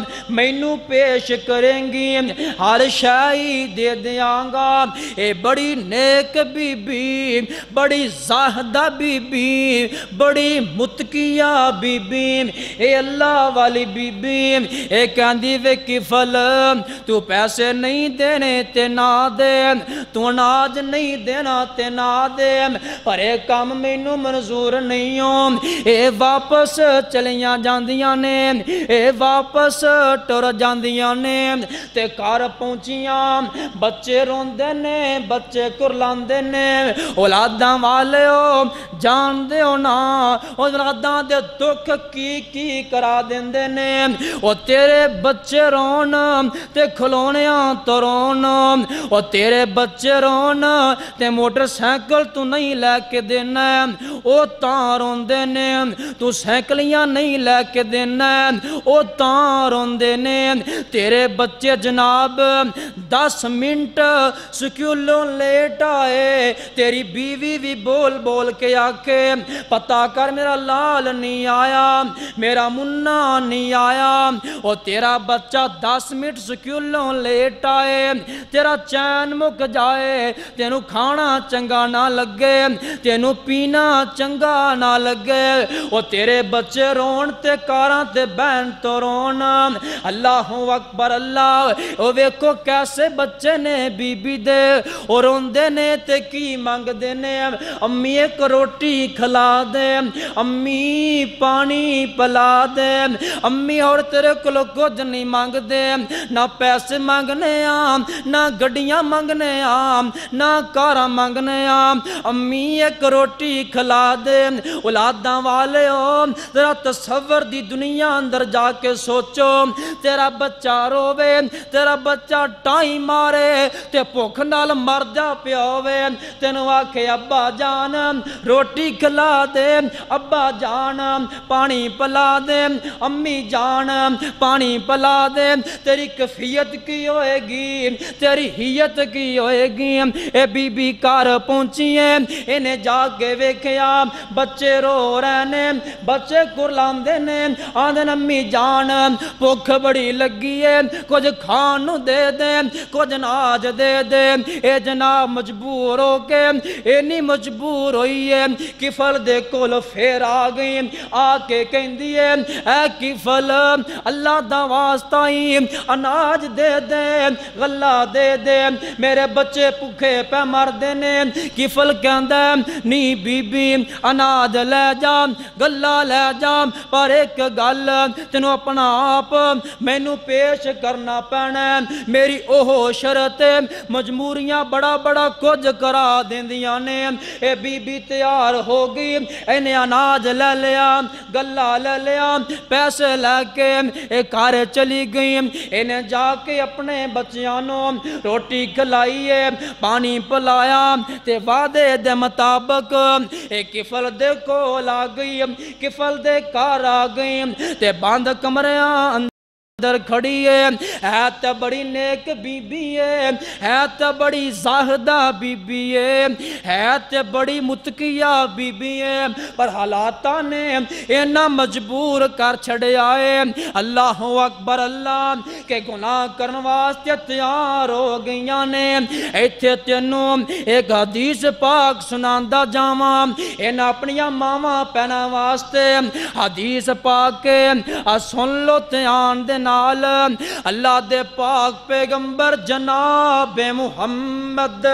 Speaker 1: मैनू पेश करेंगी, हर शै ही दे दियांगा। ए बड़ी नेक बीबी, बड़ी ज़ाहदा बीबी, बड़ी मुतकिया बीबी, ए अल्लाह वाली बीबी। ए कहंदी वे किफल तू पैसे नहीं देने ते ना दे, तू अनाज नहीं देना ते ना दे, पर ए काम मैनू मंजूर नहीं हो। ए वापस चलियां जांदियां ने, ए वापस टुर जांदियां ने, ते घर पहुंचियां बच्चे रोंदे ने, बच्चे कुरलांदे ने। औलादां वाले हो जानदे हो ना, औलादां दे दुख की करा देंदे ने। ओ तेरे बच्चे रोन ते खिलौनियां तो रोन, ओ तेरे बच्चे रोन ते मोटरसाइकिल तू नहीं लैके देना, ओ तां रोंदे ने। तू साइकिलियां नहीं लैके देना, ओ तां रोंदे ने। तेरे बच्चे जनाब 10 मिनट स्कूलों लेट आए, तेरी बीवी भी बोल बोल के आके पता कर मेरा लाल नहीं आया, मेरा मुन्ना नहीं आया। और तेरा बच्चा 10 मिनट स्कूलों लेट आए, तेरा चैन मुक जाए, तेनू खाना चंगा ना लगे, तेनू पीना चंगा ना लगे। और तेरे बच्चे रोन ते कारां ते बहन तो रोन, अल्लाहु अकबर अल्लाह। ओ वेखो कैसे बच्चे ने बीबी दे, और रोंदे ने ते की मंगदे ने, अम्मी एक रोटी खिला दे, अम्मी पानी पिला दे, अम्मी और तेरे कोल कुछ नहीं मंगदे, ना पैसे मंगने आ, ना गड्डियां मंगने आ, ना कारां मंगने आ, अम्मी एक रोटी खिला दे। औलादां वाले हो तेरा तसव्वुर दी दुनिया अंदर जाके सोचो, तेरा बच्चा रोवे, तेरा बच्चा टाई मारे ते भुख नाल मर जा पिया होवे, तेनू आखे अब्बा जान रोटी खिला दे, अब्बा जान पानी पिला दे, अम्मी जान पानी पिला दे। तेरी कैफियत की होएगी, तेरी हियत की होएगी। ए बीबी घर पहुंची है, इन्हें जाके वेख्या बच्चे रो रहे ने, बच्चे कुरलांदे ने, आंदे अम्मी जान भुख बड़ी लगी है, कुछ खान नू दे दे, कुछ अनाज दे दे। ए जनाब मजबूर हो के इन्नी मजबूर होई है, किफल दे कोल फिर आ गई, आके कहंदी है ऐ किफल अल्लाह दा वास्ता ही अनाज दे दे, गल्ला दे दे, मेरे बच्चे भुखे पे मरदे ने। किफल कहंदा नी बीबी अनाज ले जा, गल्ला ले जा, पर एक गल तेनू अपना आप मैनू पेश करना पैना, मेरी ओह शरत मजबूरियां बड़ा बड़ा कुछ करा देंदियां ने। ए बीबी तैयार हो गई, इन्हें अनाज ले लिया, गल्ला ले लिया, पैसे लैके ए घर चली गई। इन्हें जाके अपने बच्चियां नू रोटी खिलाई है, पानी पिलाया, ते वादे दे मुताबिक ए किफल दे कोल आ गई, किफल दे घर आ गई, ते बंद कमरियां अंदर खड़ी है तो बड़ी नेक बीबी है तो बड़ी ज़ाहदा बीबी है तो बड़ी मुतकिया बीबी है, पर हालात ने इन्ना मजबूर कर छड़िया है। अल्लाह अकबर अल्लाह के गुनाह करने वास्ते तैयार हो गई ने। इत्थे तेनू एक हदीस पाक सुनांदा जावा, इन्हें अपनिया मावां भैनां वास्ते हदीस पाक के सुन लो ध्यान दे नाल। अल्लाह दे पाक पैगंबर जनाब मुहम्मद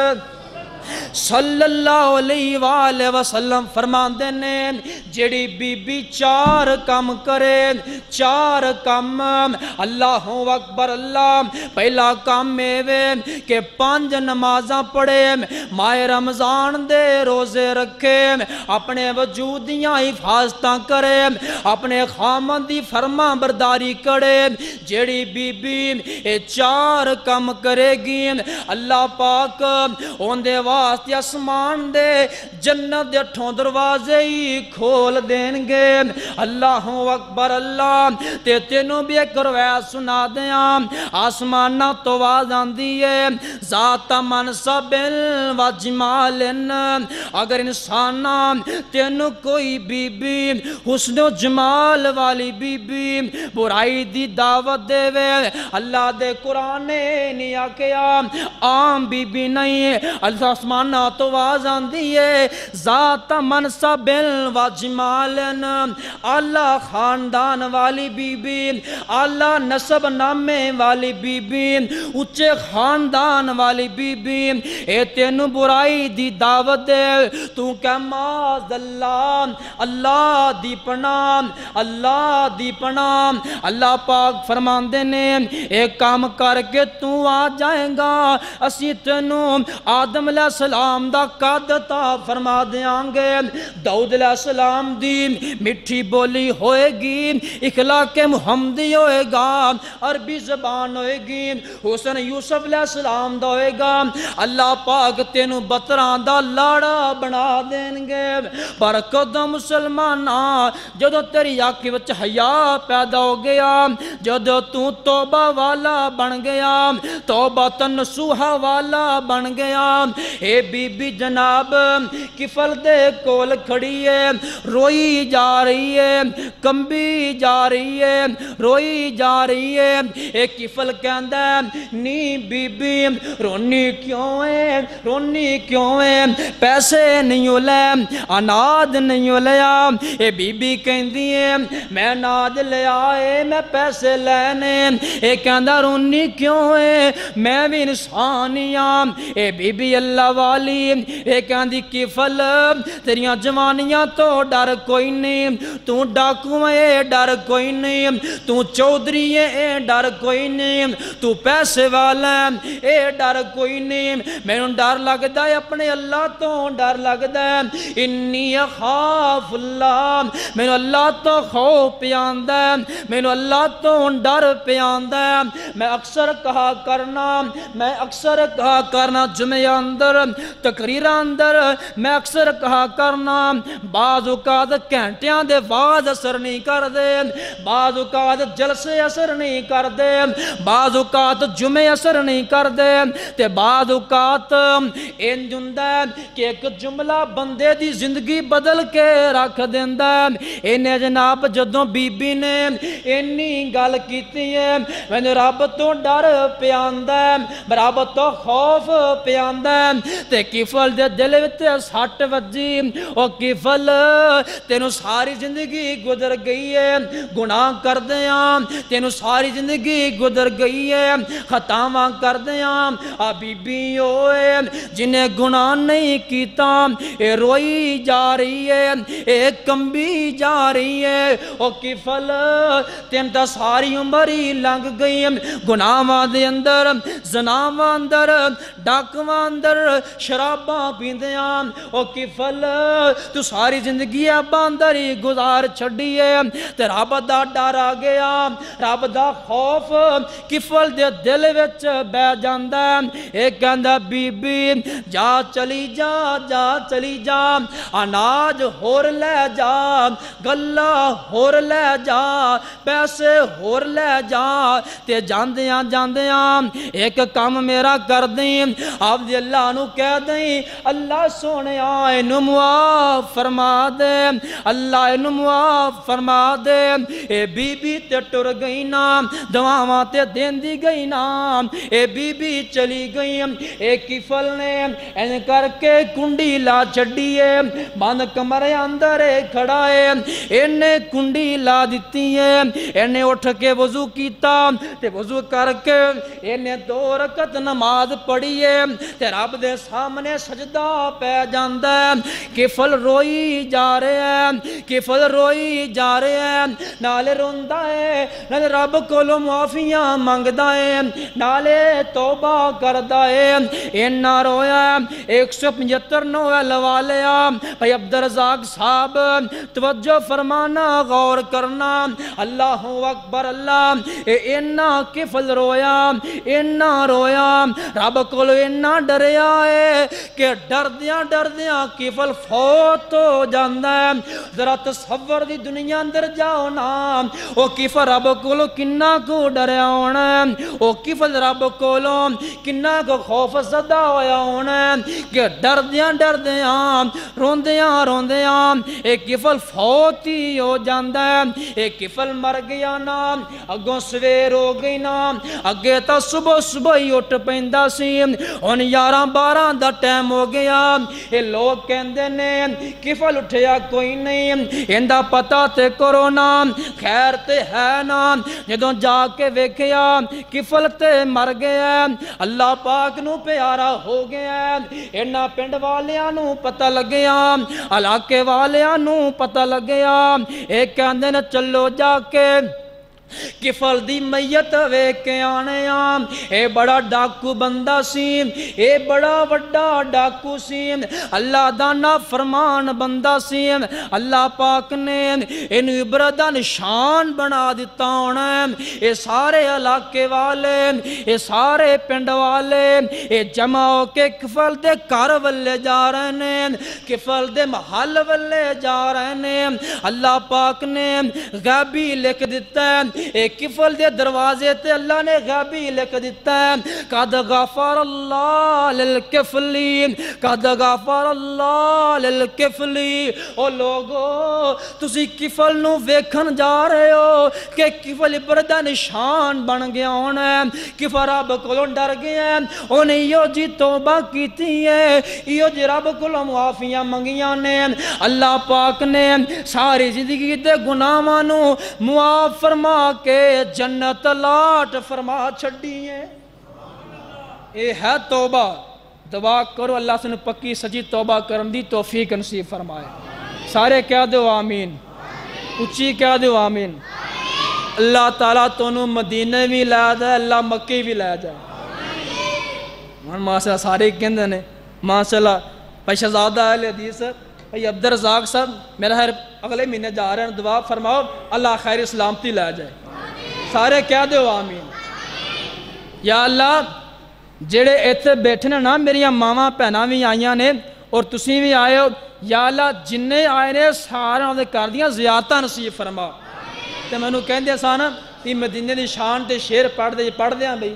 Speaker 1: सल्लल्लाहु अलैहि वसल्लम फरमांदे ने, जेड़ी बीबी 4 काम करे, 4 काम अल्लाह अकबर अल्लाह। पहला काम वे के 5 नमाज़ां पढ़े, माए रमज़ान दे रोज़े रखे, अपने वजूद दियां हिफाजतां करे, अपने खामन दी फरमा बरदारी करे। जेड़ी बीबी ये 4 काम करेगी, अल्लाह पाक उनदे वास्ते واسطے آسمان دے جنت دے 8 دروازے ہی کھول دین گے۔ اللہ اکبر اللہ۔ تے تینوں بھی ایک روایت سنا دیاں، آسمانہ تو آواز آندی ہے ذات منصب و جمال، اگر انسانا تینوں کوئی بی بی حسن و جمال والی بی بی برائی دی دعوت دے وے، اللہ دے قرآن نے آکیا عام بی بی نہیں، اللہ آسمانہ تو آواز آندی ہے ذات منصب و جمال، اللہ خاندان والی بی بی، اللہ نسب نامے والی بی بی، اچھے خاندان والی بی بی، اے تینوں برائی دی دعوت دے، تو کہ معاذ اللہ، اللہ دی پناہ، اللہ دی پناہ۔ اللہ پاک فرماندے نے ایک کام کر کے تو آ جائیں گا، اسی تینوں آدم علیہ السلام دا قد عطا فرما دیاں گے، داؤد علیہ السلام دی مٹھی بولی ہوئے گی، اخلاق محمدی ہوئے گا، عربی زبان ہوئے گی، حسن یوسف علیہ السلام دا ہوئے گا، اللہ پاک تینوں بطران دا لاڑا بنا دیں گے۔ پر کدو مسلمانہ جدو تیری آنکھ وچ حیا پیدا ہو گیا، جدو تو توبہ والا بن گیا، توبہ نصوحہ والا بن گیا، اے بی بی جناب کفل دے کول کھڑی ہے، روئی جا رہی ہے، کمبی جا رہی ہے، روئی جا رہی ہے، اے کفل کہندہ ہے نی بی بی رونی کیوں ہے، رونی کیوں ہے، پیسے نہیں لے، اناد نہیں لیا، اے بی بی کہندی ہے میں اناد لے آئے میں پیسے لینے، اے کہندہ رونی کیوں ہے میں بھی انسانیاں، اے بی بی اللہ والی، اے کہندی کفل تیریاں جوانیاں تو ڈر کوئی نہیں، تو ڈاکو اے ڈر کوئی نہیں، تو چودھری اے ڈر کوئی نہیں، تو پیسے والا اے ڈر کوئی نہیں، میں نے ڈر لگتا ہے اپنے اللہ تو ڈر لگتا ہے، انی اخاف اللہ، میں نے اللہ تو خوف پیاندہ ہے، میں نے اللہ تو ڈر پیاندہ ہے، میں اکثر کہا کرنا جمعہ اندر تقریر اندر میں اکثر کہا کرنا بعض اوقات گھنٹیاں دے واز اثر نہیں کر دے، بعض اوقات جلسے اثر نہیں کر دے، بعض اوقات جمعے اثر نہیں کر دے، تے بعض اوقات انج ہوندا ہے کہ ایک جملہ بندے دی زندگی بدل کے رکھ دیندا ہے۔ انہیں جناب جدوں بی بی نے اینی گل کیتی ہے، میں نے رب تو ڈر پیاندا ہے، رب تو خوف پیاندا ہے، تے کفل دے دل وچ سٹ وجی، او کفل تینوں ساری زندگی گزر گئی ہے گناہ کر دیاں، تینوں ساری زندگی گزر گئی ہے خطاواں کر دیاں، آ بی بی ہوئے جنہیں گناہ نہیں کیتا، اے روئی جا رہی ہے، اے کمبی جا رہی ہے، او کفل تین تا ساری عمری لنگ گئی گناہاں دے اندر، زناواں اندر، ڈاکواں اندر، شراباں پیندیاں، او کفل تو ساری زندگی باندر ہی گزار چھڑی ہے، تے رب دا ڈر آ گیا، رب دا خوف کفل دے دل وچ بہ جاندا ہے، اے کہندا بی بی جا چلی جا، جا چلی جا، اناج ہور لے جا، گلہ ہور لے جا، پیسے ہور لے جا، تے جاندیاں جاندیاں ایک کام میرا کر دیں، آپ دی اللہ نو کہہ دیں اللہ سونے آئے نو معاف فرما دے، اللہ انو معاف فرما دے، اے بی بی تے ٹر گئی نا، دعاواں تے دین دی گئی نا، اے بی بی چلی گئی، اے کفل نے این کر کے کنڈی لا چھڑی ہے، بند کمرے اندر کھڑا ہے، انہیں کنڈی لا دیتی ہے، انہیں اٹھ کے وضو کیتا، تے وضو کر کے انہیں 2 رکعت نماز پڑھی ہے، تے رب دے سامنے سجدہ پہ جاندہ ہے، کفل روئی جا رہے ہیں، کفل روئی جا رہے ہیں، نالے روندہ ہے، نالے رب کولو معافیاں مانگدہ ہے، نالے توبہ کردہ ہے، انہا رویا ہے، 175 نوے والیا، بھائی عبدالرزاق صاحب توجہ فرمانا غور کرنا، اللہ اکبر اللہ، انہا کفل رویا، انہا رویا، رب کولو انہا ڈریا ہے، ہے کہ ڈردیاں ڈردیاں کفل فوت ہو جاندہ ہے۔ ذرا تصور دی دنیا اندر جاؤ نا، او کفل رب کولو کننا کو ڈریا ہونا ہے، او کفل رب کولو کننا کو خوف زدہ ہویا ہونا ہے کہ ڈردیاں ڈردیاں روندیاں روندیاں ایک کفل فوت ہی ہو جاندہ ہے۔ ایک کفل مر گیا نا، اگوں سویر ہو گئی نا، اگے تا صبح صبح ہی اٹھ پیندہ سی، ان 11-12 دا ٹائم ہو گیا۔ یہ لوگ کہندے نے کفل اٹھیا کوئی نہیں، اندہ پتہ تے کرو نا، خیر تے ہے نا۔ جدوں جا کے ویکھیا کفل تے مر گیا، اللہ پاک نو پیارا ہو گیا، انہاں پنڈ والیاں نو پتہ لگیا، علاقے والیاں نو پتہ لگیا۔ ایک کہندے نے چلو جا کے کفل دی میت ویکھ کے آنے آم، اے بڑا ڈاکو بندہ سی، اے بڑا وڈا ڈاکو سی، اللہ دانا فرمان بندہ سی، اللہ پاک نے انہوں عبرت نشان بنا دیتا ہونا ہے۔ اے سارے علاقے والے، اے سارے پنڈ والے، اے جمع ہو کے کفل دے کار والے جا رہے ہیں، کفل دے محل والے جا رہے ہیں۔ اللہ پاک نے غیبی لکھ دیتا ہے، ایک کفل دے دروازے تے اللہ نے غیبی لکھ دیتا ہے، قد غفر اللہ للکفلی، قد غفر اللہ للکفلی۔ او لوگو تسی کفل نو ویکھن جا رہے ہو کہ کفل عبرت نشان بن گیا ہونا ہے، کفل رب کولوں ڈر گیا ہے، انہیں یو جی توبہ کیتی ہے، یو جی رب کولوں معافیاں منگیاں نے، اللہ پاک نے ساری زندگی دے گناہاں نو معاف فرما کے جنت لاٹ فرما چھڑی ہے۔ اے ہے توبہ، دعا کرو اللہ سے پکی سجی توبہ کرن دی توفیق نصیب فرمائے۔ سارے کہہ دو آمین، اچھی کہہ دو آمین۔ اللہ تعالیٰ تونوں مدینہ بھی لے جائے، اللہ مکہ بھی لے جائے۔ ماشاءاللہ سارے کہندے نے ماشاءاللہ بھائی شہزادہ اہل حدیث بھائی عبدالرزاق صاحب میرا ہر اگلے مہینے جا رہے ہیں، دعا فرماؤ اللہ خیر سلامتی لے جائے۔ سارے کہہ دو آمین۔ یا اللہ جڑے ایتھے بیٹھنے نا میری ماما پہنا بھی آئیاں نے اور تسی بھی آئے ہو، یا اللہ جننے آئے نے سارے انہوں نے کر دیا زیادہ نصیب فرما۔ تو میں نے کہن دیا سانا تی مدینے دی شان تے شیر پڑھ دیا بھئی۔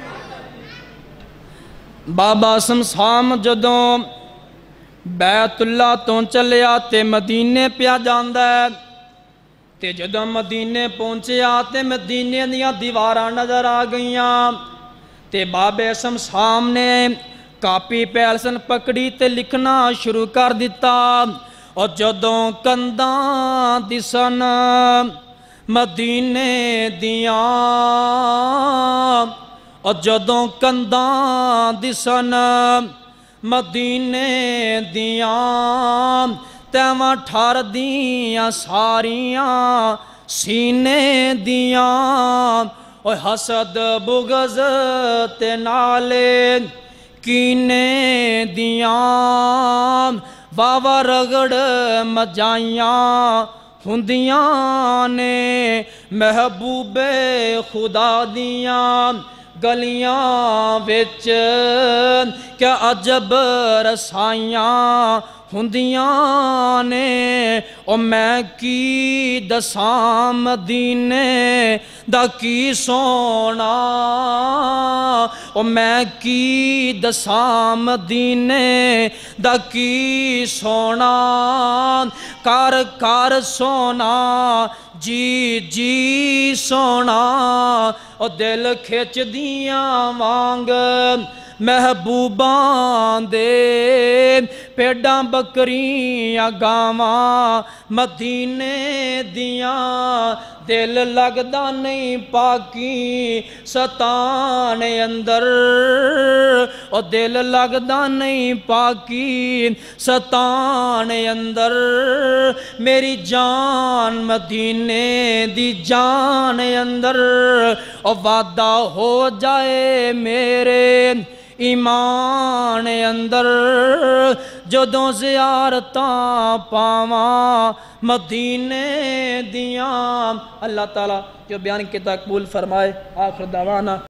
Speaker 1: بابا سمسام جدوں بیت اللہ تو چلے آتے مدینے پیا جاندہ ہے، تے جدوں مدینے پہنچے آتے مدینے دیا دیواراں نظر آ گئیاں، تے بابے سمسام نے کاپی پیلسن پکڑی تے لکھنا شروع کر دیتا، اور جدوں کنداں دسن مدینے دیاں، اور جدوں کنداں دسن مدینے دیاں، تیواں ٹھار دیاں ساریاں سینے دیاں، اور حسد بغض تے نالے کینے دیاں، واوا رگڑ مجائیاں ہندیاں نے محبوب خدا دیاں گلیاں وچ کیا عجب رسائیاں ہندیاں نے، او میں کی دساں مدینے دا کی سونا، او میں کی دساں مدینے دا کی سونا، کار کار سونا جی جی سونا، او دل کھچ دیاں وانگ محبوباں دے، پیڑاں بکریاں گاواں مدینے دیاں، دل لگدا نہیں پاکی ستان اندر، او دل لگدا نہیں پاکی ستان اندر، میری جان مدینے دی جان اندر، او وعدہ ہو جائے میرے ایمان اندر، جدوں زیارتاں پاواں مدینے دیاں۔ اللہ تعالیٰ جو بیان کیتا قبول فرمائے۔ آخر دعوانا